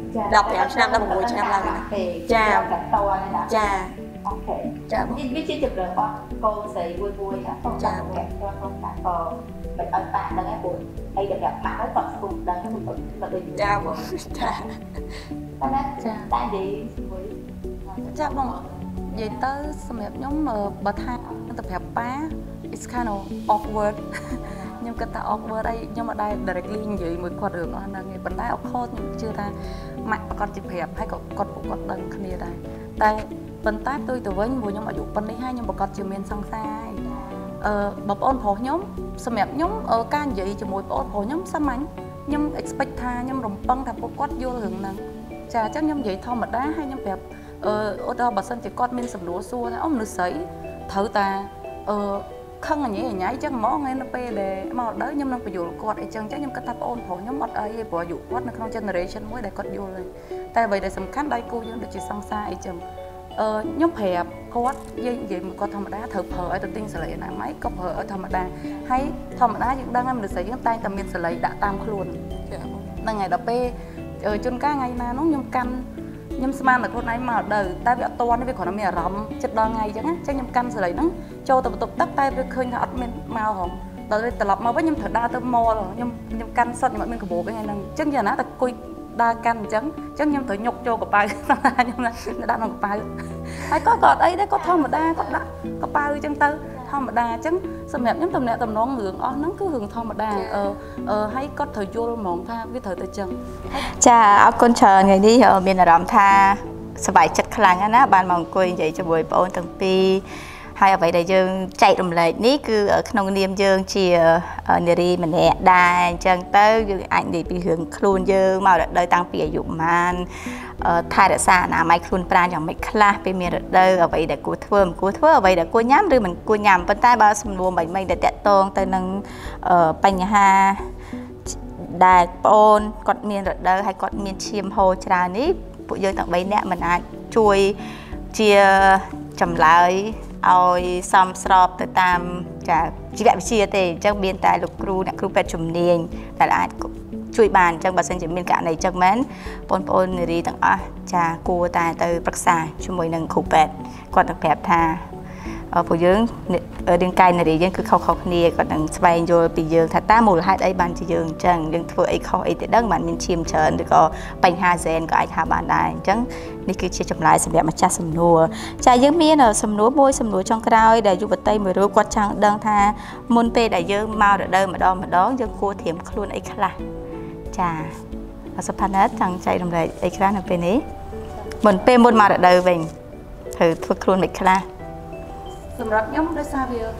15ឆ្នាំ16ឆ្នាំឡើងចាអូខេចាវាជាជំរឿនរបស់កូនស្រីមួយណាសូមចាគាត់កាត់ក៏មិនឲ្យប៉ាដឹងឯងព្រោះអីដែលប្រាប់ម៉ាក់ហើយគាត់ស្គាល់ដឹងហ្នឹងគាត់ដូចចាបងចាតែនិយាយជាមួយចាបងនិយាយទៅសម្រាប់ខ្ញុំបើថាទៅប្រាប់ប៉ា it's kind of awkward ខ្ញុំគិតថា awkward អីខ្ញុំអត់ដែល directly និយាយមួយគាត់រឿងអស់ហ្នឹងទេប៉ុន្តែ of course ខ្ញុំជឿថាម៉ាក់ប្រកាសជាប្រាប់ហើយក៏គាត់ដឹងគ្នាដែរតែប៉ុន្តែផ្ទុយទៅវិញព្រោះខ្ញុំអាយុប៉ុណ្នេះហើយខ្ញុំប្រកាសជាមានសង្សារហើយបងប្អូនប្រុសខ្ញុំសម្រាប់ខ្ញុំការនិយាយជាមួយបងប្អូនប្រុសខ្ញុំសាមញ្ញខ្ញុំ expect ថាខ្ញុំរំពឹងថាពួកគាត់យល់រឿងហ្នឹងចាអញ្ចឹងខ្ញុំនិយាយធម្មតាហើយខ្ញុំប្រាប់ឧទាហរណ៍បើសិនជាគាត់មានសំណួរសួរថាមនុស្សស្រីត្រូវតាខឹងអញ្ញៃអញ្ចឹងហ្មងនៅពេលដែលមកដល់ខ្ញុំនឹងបញ្យល់គាត់អីចឹងខ្ញុំគិតថាបងប្អូនប្រុសខ្ញុំអត់អីទេព្រោះអាយុគាត់នៅក្នុង generation មួយដែលគាត់យល់ហើយតែអ្វីដែលសំខាន់ដៃគូយើងដូចជាសង្សារអីចឹងខ្ញុំប្រាប់គាត់យើងនិយាយមកគាត់ធម្មតាត្រូវប្រើឲ្យទៅទិញសលេអនាម័យក៏ប្រើឲ្យធម្មតាហើយធម្មតាយើងដឹងថាមនុស្សស្រីយើងតែងតែមានសលេដាក់តាមខ្លួនហ្នឹងហើយដល់ពេលជួនកាលថ្ងៃណានោះខ្ញុំស្មានតែខ្លួនឯងមកដល់តែវាអត់តន់វាគ្រាន់តែមានអារម្មណ៍ចិត្តដល់ថ្ងៃអញ្ចឹងខ្ញុំកាន់សលេហ្នឹងចូលទៅបន្ទប់ទឹកតែវាឃើញថាអត់មានមកហងដល់ពេលត្រឡប់មកវិញខ្ញុំត្រូវដើរទៅម៉លខ្ញុំកាន់សុតខ្ញុំអត់មានកាបូបឯហ្នឹងអញ្ចឹងយ៉ាងណាតែគួយដើរកាន់អញ្ចឹងខ្ញុំត្រូវញុកចូលកប៉ៅខ្ញុំដាក់ក្នុងកប៉ៅហើយគាត់អត់អីដែរគាត់ធម្មតាគាត់ដាក់កប៉ៅអញ្ចឹងទៅធម្មតាអញ្ចឹងសម្រាប់ខ្ញុំតំណែងរឿងអស់ហ្នឹងគឺរឿងធម្មតាហើយគាត់ត្រូវយល់ហ្មងថាវាត្រូវតែអញ្ចឹងចាអរគុណច្រើនថ្ងៃនេះមានអារម្មណ៍ថាសប្បាយចិត្តខ្លាំងណាស់បានមកអង្គុយនិយាយជាមួយបងប្អូនទាំងពីរហើយអ្វីដែលយើងចែករំលែកនេះគឺក្នុងនាមយើងជានារីម្នាក់ដែរអញ្ចឹងទៅយើងអាចនិយាយពីរឿងខ្លួនយើងមករដូវតាំងពីអាយុប្រហែលថែរក្សាអនាម័យខ្លួនប្រាណយ៉ាងម៉េចខ្លះពេលមានរដូវអ្វីដែលគួរធ្វើមិនគួរធ្វើអ្វីដែលគួរញ៉ាំឬមិនគួរញ៉ាំប៉ុន្តែបើសំណួរមិញដែលតាក់ទងទៅនឹងបញ្ហាដែលបងអូនគាត់មានរដូវហើយគាត់មានឈាមហូរច្រើននេះពួកយើងទាំង3នាក់មិនអាចជួយជាចម្លើយឲ្យសមស្របទៅតាមជីវវិទ្យាទេអញ្ចឹងមានតែលោកគ្រូអ្នកគ្រូពេទ្យជំនាញដែលអាចជួយបានអញ្ចឹងបើសិនជាមានករណីអញ្ចឹងមែនបងប្អូននារីទាំងអស់គួរតែទៅប្រឹក្សាជាមួយនឹងគ្រូពេទ្យគាត់នឹងប្រាប់ថាពួកយើងរាងកាយនារីយើងគឺខុសគ្នាគាត់នឹងស្វែងយល់ពីយើងថាតើមូលហេតុអីបានជាយើងអញ្ចឹងយើងធ្វើអីខុសអីទៅដឹងបានមានឈាមច្រើនឬក៏បញ្ហាហ្សែនក៏អាចហៅបានដែរអញ្ចឹងនេះគឺជាចម្លើយសម្រាប់ម្ចាស់សំណួរយើងមានសំណួរចុងក្រោយដែលយុវតីមួយរូបគាត់ចង់ដឹងថាមុនពេលដែលយើងមករដូវម្ដងយើងគួរត្រៀមខ្លួនអីខ្លះសុផាណែតចង់ចែករំលែកអីខ្លះនៅពេលនេះមុនមករដូវវិញត្រូវធ្វើខ្លួនមិនខ្លះសម្រាប់ខ្ញុំដោយសារវា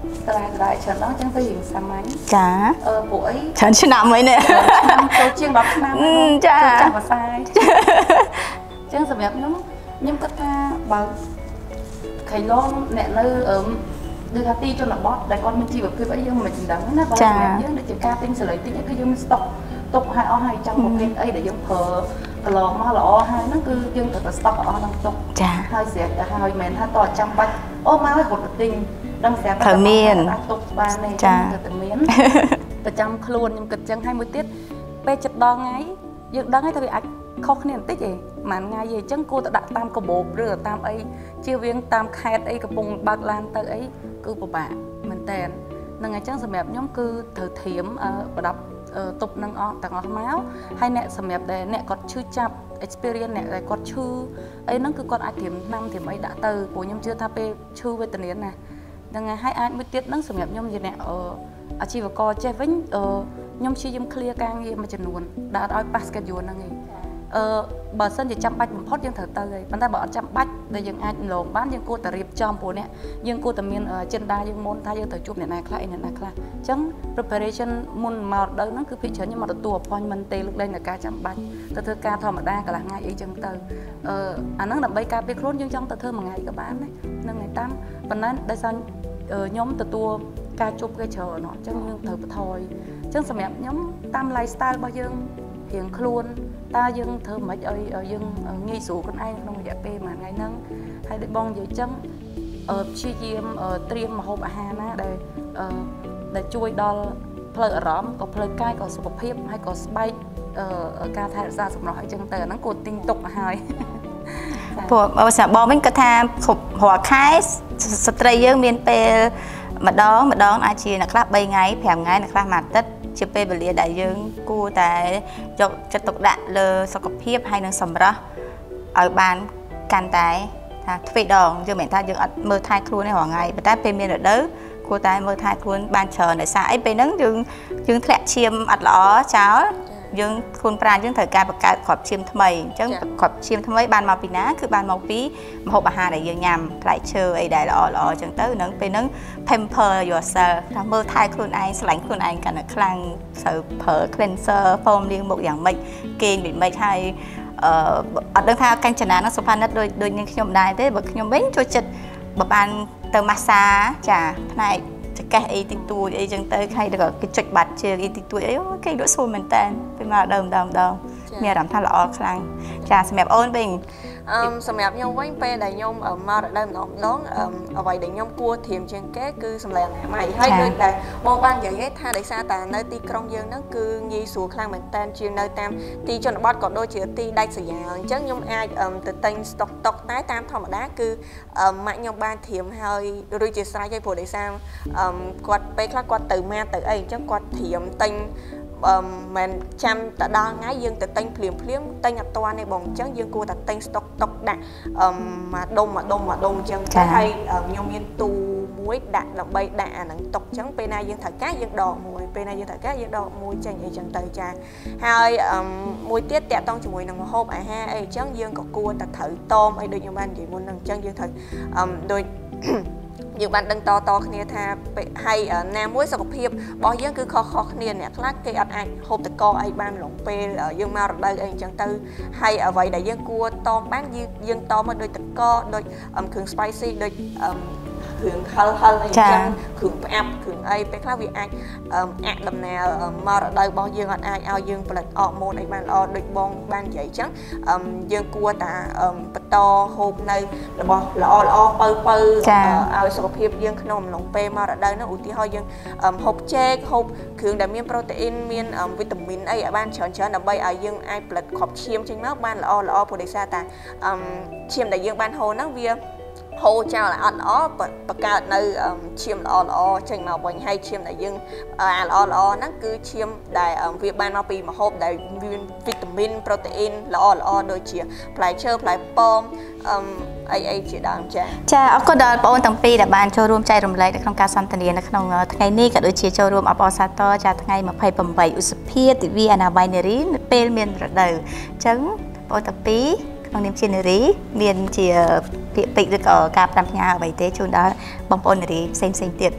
đại chẳng đó chẳng phải hiện xăm ánh chả buổi chẳng chứ nào mấy nè tôi chiên bắp năm chả chẳng có sai chẳng sầm đẹp nhưng tất cả bằng khẩy lon nè nơi đưa hạt ti cho là bót đại con mình chi vào cái vậy nhưng mà chỉ đắng nó bao giờ nhưng để chỉ ca tinh xử lý tinh cái dương stop hai o 200 một viên ấy để dương phở lò mà lò hai nó cứ dương thật là stock ở đang stop hai sẽ hai mền hai to trăm bách ô má hột tinh đang sẽ thở miên tục ba này từ miến từ trăm luôn nhưng cực chân 20 tiết pe chật đo ngay dương đắng ấy thôi bị ạch không nên tích gì mà ngay gì chân cô ta đặt tam có bột rửa tam ấy chia viên tam khai ấy cái bông bạc lan tới ấy cứ của bạn mình tên nâng ngày chân sầm đẹp nhóm cứ thử thiểm và đọc tục nâng on tặng on máu hay nè sầm đẹp để nè còn chưa chập experience nè lại còn chưa ấy nó cứ còn ai thiểm năm thì mấy đã từ của nhóm chưa tham pe chưa về tình yến nè nâng ngày hai ai mới tiết nâng sầm đẹp nhóm gì nè chỉ vào co che vĩnh nhóm chi nhóm clear càng gì mà chừng luôn đã đói basket vô nâng gì bờ sân thì chăm bách một phút dân thở tơi bạn ta bỏ chăm bách để dân ai lồng bán dân cô ta riệp trong bộ nè dân cô ta miền trên đa dân môn thay dân thở chụp này này khai chẳng preparation môn mà đâu nó cứ bị trở nhưng mà tụ appointment tê lúc đây là ca chăm bách ta thưa ca thò mà đa cả là ngày ấy chân tơi nó là bay ca biết luôn dân trong ta thưa mà ngày các bạn đấy nên ngày tám và nói đây sao nhóm ta tua ca chụp cái chờ nó chẳng thở thôi chẳng sầm đẹp nhóm tam lifestyle bao dân hiện luôn ta dân thơ mấy ơi dân nghi sủ con anh không dạ pe mà ngày nâng hay để bong dưới chân chi diêm triêm mà hộp hà na để chui đo phơi rõm có phơi cay có sụp hiếp hay có spike ca thải ra sụp nói chân tờ nó cột tinh tục hơi bộ sẽ bong mình có tham khục hòa khai stray dương miền pe mà đón ai chi là class 3 ngày 5 ngày là class mặt tất chưa pe bể đại dương cô tại cho tục đạn lơ sọc hiếp hay năng sầm đó ở bàn can tái thuê đòn dương mẹ ta dương mơ thai khuôn này hoàng ngày ta pe miền ở đó cô ta mơ thai khuôn ban chờ để xã pe nắng dương thẹn chiêm ắt ló cháo dương khuôn pran dương thời ca bậc ca khọp chiêm thmây chẳng khọp chiêm thmây ban màu pí ná cứ ban màu pí mà hộp hà để dương nhằm lại chờ ấy đại lọ chẳng tới nắng pe nắng pamper yourself mơ thai khuôn anh sánh khuôn anh cả là khang sợ phở cleanser foam liên một dạng mệnh kênh bị mệnh hay ở đơn thao canh chả nó sụp nát đôi những nhom đài thế bậc nhom bánh cho chật bậc ban từ massage chả này cái ấy tinh tuổi ấy chẳng tới hay được cái chật bát chơi cái tinh tuổi ấy cái đỗ xôi mình tên bên mà đờm mẹ làm tha lọ khang chả xem đẹp ôn bình sầm đẹp nhau với pe đại nhom ở mà ở đây nó đón ở vậy đại nhom cua thiềm trên cái cứ sầm lẹn mày hay nơi đại bông ban vậy hết tha đại xa ta nơi ti krong dương nó cứ nghi sủa khang mình tên chuyên nơi tam ti cho nó bắt còn đôi chỉ ti đại sử dạng chắc nhom ai từ tên tộc tái tam thòng đá cứ mạnh nhom ban thiềm hơi rồi chỉ sai cho phổ đại sao quạt pe khác quạt từ ma từ ấy chắc quạt thiềm tên mình chăm ta đo ngay dương từ tên phim tên nhập toa này bồng chấn dương cua ta tên stock đạn mà đông chân cái hay nhung yên tu muối đạn là bay đạn nặng tộc chấn pena dương thở cá dương đỏ mùi pena dương thở cá dương đỏ mùi chân vậy chân tay cha hai mùi tiết tẹt tông cho mùi nằm hộp ha ấy chấn dương có cua ta thử tôm ấy được nhiều ban gì muốn nâng chân dương thử đôi nhiều bạn đừng to kia tha hay nam muối sọc hiệp bỏ dương cứ khó kia nè lát cái anh hộp tự co ai ban lỏng pe ở dương mau ở đây anh chẳng tư hay ở vậy đại dương cua tôm bán dương tôm ở đôi tự co đôi cường spicy đôi cường hơi chân cường áp cường ai pe khác vì anh đầm nào mau ở đây bao dương anh ao dương bật môn ai ban đôi bông ban vậy chắc dương cua ta to hộp này là bỏ lọ pơ ao sọc hiệp dương nôm lỏng pe mau ở đây nó ưu tiên hơi dương hộp che hộp cường đã miên protein miên vitamin ấy ở ban chọn là bay ở dương ai bật khọp chiêm trên máu ban lọ của đại sa ta chiêm đại dương ban hồ nó vía hồ chào là ăn ó bậc cao nơi chiêm lọ trên màu bánh hay chiêm đại dương lọ nó cứ chiêm đại việc ban màu pì mà hộp đại vitamin protein lọ đôi chia phải chơi phải bom ai chỉ đang cha ở có đợt bọn tầm pi đã bàn cho room chạy rồng lấy để không cao san tần điền không ngày nay cả đôi chia cho room ở sato cha ngày mà phải bầm bậy usapia tivi ana binary pel miền đời trứng bọn tầm pi trong niềm chia nरी miền chia bị được ở cặp làm nhà ở bảy tế chôn đó bông bồn nरी xem tiệt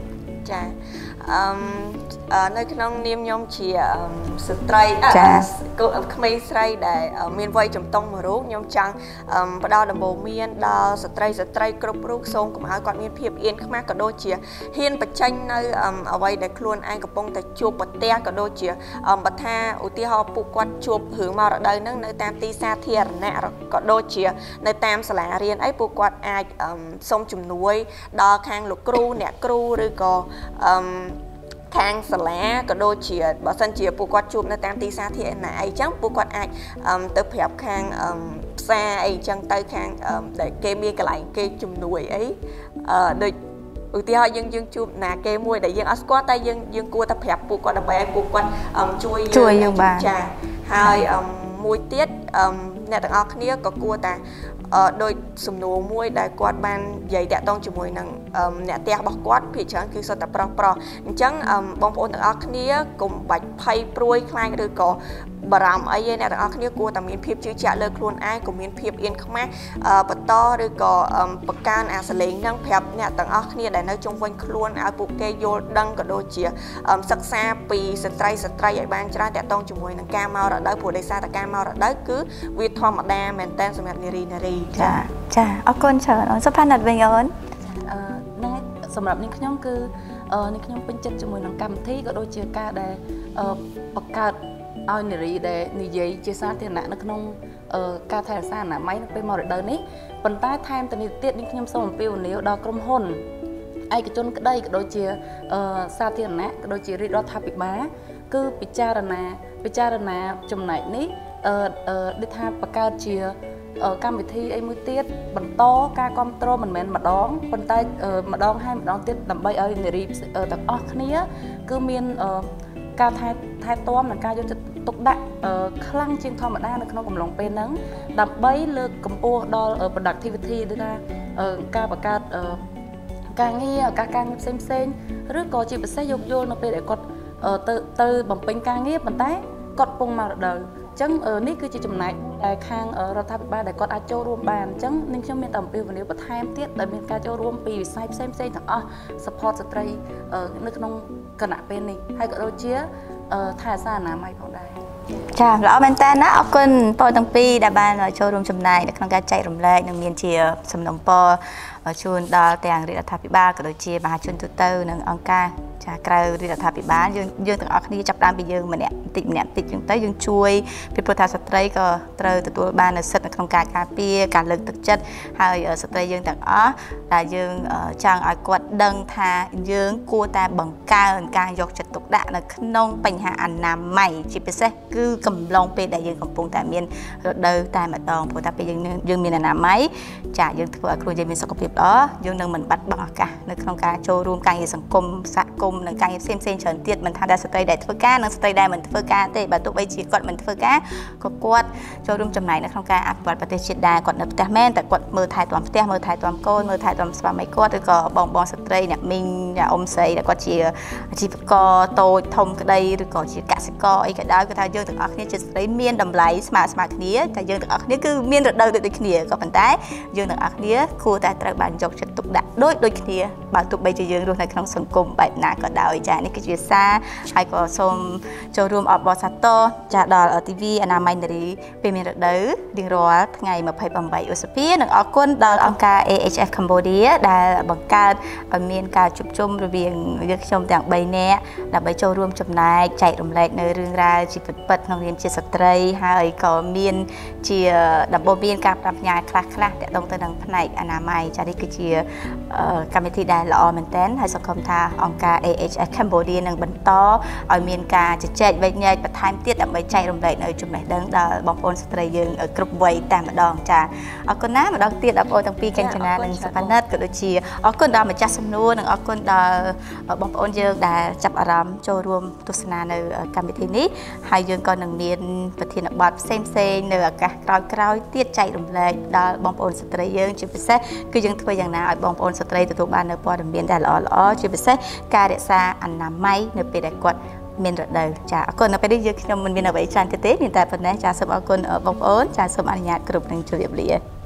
ចានៅក្នុងនាមខ្ញុំជាស្ត្រីក្មេងស្រីដែលមានវ័យចំតុងមួយរូបខ្ញុំចង់ផ្ដល់ដំបូន្មានដល់ស្ត្រីគ្រប់រូបសូមកុំឲ្យគាត់មានភាពអៀនខ្មាស់ក៏ដូចជាហ៊ានបញ្ចេញនៅអ្វីដែលខ្លួនឯងកំពុងតែជួបប្រទះក៏ដូចជាបើថាឧទាហរណ៍ពួកគាត់ជួបរឿងមករដូវហ្នឹងនៅតាមទីសាធារណៈក៏ដូចជានៅតាមសាលារៀនអីពួកគាត់អាចសុំជំនួយដល់ខាងលោកគ្រូអ្នកគ្រូឬក៏ខាងសាលាក៏ដូចជាបើសិនជាពួកគាត់ជួបនៅតាមទីសាធារណៈអីចឹងពួកគាត់អាចទៅប្រាប់ខាងផ្សារអីចឹងទៅខាងដែលគេមានកន្លែងគេជំនួយអីដូចឧទាហរណ៍យើងជួបណាគេមួយដែលយើងអត់ស្គាល់តែយើងគួរតែប្រាប់ពួកគាត់ដើម្បីឲ្យពួកគាត់ជួយយើងបានចាហើយមួយទៀតអ្នកទាំងអស់គ្នាក៏គួរតែដោយសំណួរមួយដែលគាត់បាននិយាយតាក់ទងជាមួយនឹងអ្នកផ្ទះរបស់គាត់ភាគច្រើនគឺសុទ្ធតែប្រុសអញ្ចឹងបងប្អូនទាំងអស់គ្នាកុំបាច់ភ័យព្រួយខ្លាចឬក៏បារម្ភអីទេអ្នកទាំងអស់គ្នាគួរតែមានភាពជឿជាក់លើខ្លួនឯងកុំមានភាពអៀនខ្មាស់បន្តឬក៏បង្កើនអាសលេងនឹងប្រាប់អ្នកទាំងអស់គ្នាដែលនៅជុំវិញខ្លួនឲ្យពួកគេយល់ដឹងក៏ដូចជាសិក្សាពីស្ត្រីឲ្យបានច្រើនតាក់ទងជាមួយនឹងការមករដូវព្រោះដោយសារតែការមករដូវគឺវាធម្មតាមែនតើសម្រាប់នារីចាអរគុណច្រើនអូនសុផាណាត់វិញអូនហ្នឹងហើយសម្រាប់នាងខ្ញុំគឺនាងខ្ញុំពេញចិត្តជាមួយនឹងកម្មវិធីក៏ដូចជាការដែលបង្កើតឲ្យនារីដែលនិយាយជាសាធារណៈនៅក្នុងការថែរក្សាអនាម័យនៅពេលមករដូវនេះប៉ុន្តែថែមទៅនេះទៀតនាងខ្ញុំសូមអំពាវនាវដល់ក្រុមហ៊ុនឯកជនក្តីក៏ដូចជាសាធារណៈក៏ដូចជារាជរដ្ឋាភិបាលគឺពិចារណាចំណែកនេះដូចថាបង្កើតជាកម្មវិធីអីមួយទៀតបន្តការគ្រប់គ្រងមិនមែនម្ដងប៉ុន្តែម្ដងហើយម្ដងទៀតដើម្បីឲ្យនារីទាំងអស់គ្នាគឺមានការថែទាំនិងការយកចិត្តទុកដាក់ខ្លាំងជាងធម្មតានៅក្នុងកំឡុងពេលហ្នឹងដើម្បីលើកកម្ពស់ដល់ productivity ដូចថាការបង្កើតការងារផ្សេងឬក៏ជាពិសេសយោគយល់នៅពេលដែលគាត់ទៅបំពេញការងារប៉ុន្តែគាត់ពងមករដូវអញ្ចឹងនេះគឺជាចំណែកដែលខាងរដ្ឋាភិបាលដែលគាត់អាចចូលរួមបានអញ្ចឹងនាងខ្ញុំមានតែអំពាវនាវបន្ថែមទៀតដែលមានការចូលរួមពីវិស័យផ្សេងទាំងអស់ support ស្ត្រីនៅក្នុងគណៈពេលនេះហើយក៏ដូចជាថែរក្សាអនាម័យផងដែរចាល្អមែនតើណាអរគុណបងទាំងពីរដែលបានចូលរួមចំណែកនៅក្នុងការចែករំលែកនិងមានជាសំណុំពរជូនដល់ទាំងរាជរដ្ឋាភិបាលក៏ដូចជាមហាជនទូទៅនិងអង្គការក្រៅរាជរដ្ឋាភិបាលយើងទាំងអស់គ្នាចាប់តាមពីយើងម្នាក់បន្តិចចឹងទៅយើងជួយពីព្រោះថាស្ត្រីក៏ត្រូវទទួលបាននូវសិទ្ធិនៅក្នុងការការពារការលើកទឹកចិត្តហើយស្ត្រីយើងទាំងអស់ដែលយើងចង់ឲ្យគាត់ដឹងថាយើងគួរតែបង្កើនការយកចិត្តទុកដាក់នៅក្នុងបញ្ហាអនាម័យជាពិសេសគឺកំឡុងពេលដែលយើងកំពុងតែមានរដូវតែម្ដងព្រោះថាពេលយើងមានអនាម័យចាយើងធ្វើឲ្យខ្លួនយើងមានសុខភាពល្អយើងនឹងមិនបាត់បង់ឱកាសនៅក្នុងការចូលរួមការងារសង្គមសហគមន៍និងការងារផ្សេងច្រើនទៀតមិនថាតែស្ត្រីដែលធ្វើការនិងស្ត្រីដែលមិនធ្វើការទេបើទោះបីជាគាត់មិនធ្វើការក៏គាត់ចូលរួមចំណែកនៅក្នុងការអភិវឌ្ឍប្រទេសជាតិដែរគាត់នៅផ្ទះមែនតែគាត់មើលថែទាំផ្ទះមើលថែទាំកូនមើលថែទាំស្វាមីគាត់ឬក៏បងស្ត្រីអ្នកមីងអ្នកអ៊ំស្រីដែលគាត់ជាអាជីវករតូចធំក្តីឬក៏ជាកសិករអីក៏ដោយគឺថាយើងទាំងអស់គ្នាជាស្ត្រីមានតម្លៃស្មើគ្នាតែយើងទាំងអស់គ្នាគឺមានរដូវដូចគ្នាក៏ប៉ុន្តែយើងទាំងអស់គ្នាគួរតែត្រូវបានយកចិត្តទុកដាក់ដូចគ្នាបើទោះបីជាយើងរស់នៅក្នុងសង្គមបែបណាក៏ដោយចានេះគឺជាសារហើយក៏សូមចូលរួមអបអរសាទរចាដល់ TV អនាម័យនារីពេលមានរដូវរៀងរាល់ថ្ងៃ28ឧសភានិងអរគុណដល់អង្គការ AHF Cambodia ដែលបង្កើតឲ្យមានការជួបជុំរវាងយើងខ្ញុំទាំង3នាក់ដើម្បីចូលរួមចំណែកចែករំលែកនៅរឿងរ៉ាវជីវិតពិតក្នុងនាមជាស្ត្រីហើយក៏មានជាដំបូន្មានការប្រាប់ផ្ញើខ្លះតាក់ទងទៅនឹងផ្នែកអនាម័យចានេះគឺជាកម្មវិធីដែលល្អមែនទែនហើយសង្ឃឹមថាអង្គការ AHF Cambodia នឹងបន្តឲ្យមានការជជែកវែកញែកបន្ថែមទៀតដើម្បីចែករំលែកនៅចំណេះដឹងដល់បងប្អូនស្ត្រីយើងគ្រប់វ័យតែម្ដងចាអរគុណណាម្ដងទៀតបងប្អូនទាំងពីរកញ្ញានិងសុផានិតក៏ដូចជាអរគុណដល់ម្ចាស់សំណួរនិងអរគុណដល់បងប្អូនយើងដែលចាប់អារម្មណ៍ចូលរួមទស្សនានៅកម្មវិធីនេះហើយយើងក៏នឹងមានប្រធានបទផ្សេងនៅឱកាសក្រោយទៀតចែករំលែកដល់បងប្អូនស្ត្រីយើងជាពិសេសគឺយើងធ្វើយ៉ាងណាឲ្យបងប្អូនស្ត្រីទទួលបាននៅព័ត៌មានដែលល្អជាពិសេសការរក្សាអនាម័យនៅពេលដែលគាត់មានរដូវចាអរគុណនៅពេលនេះយើងខ្ញុំមិនមានអ្វីច្រើនទេមានតែប៉ុណ្ណេះចាសូមអរគុណបងប្អូនចាសូមអនុញ្ញាតគ្រប់នឹងជម្រាបលា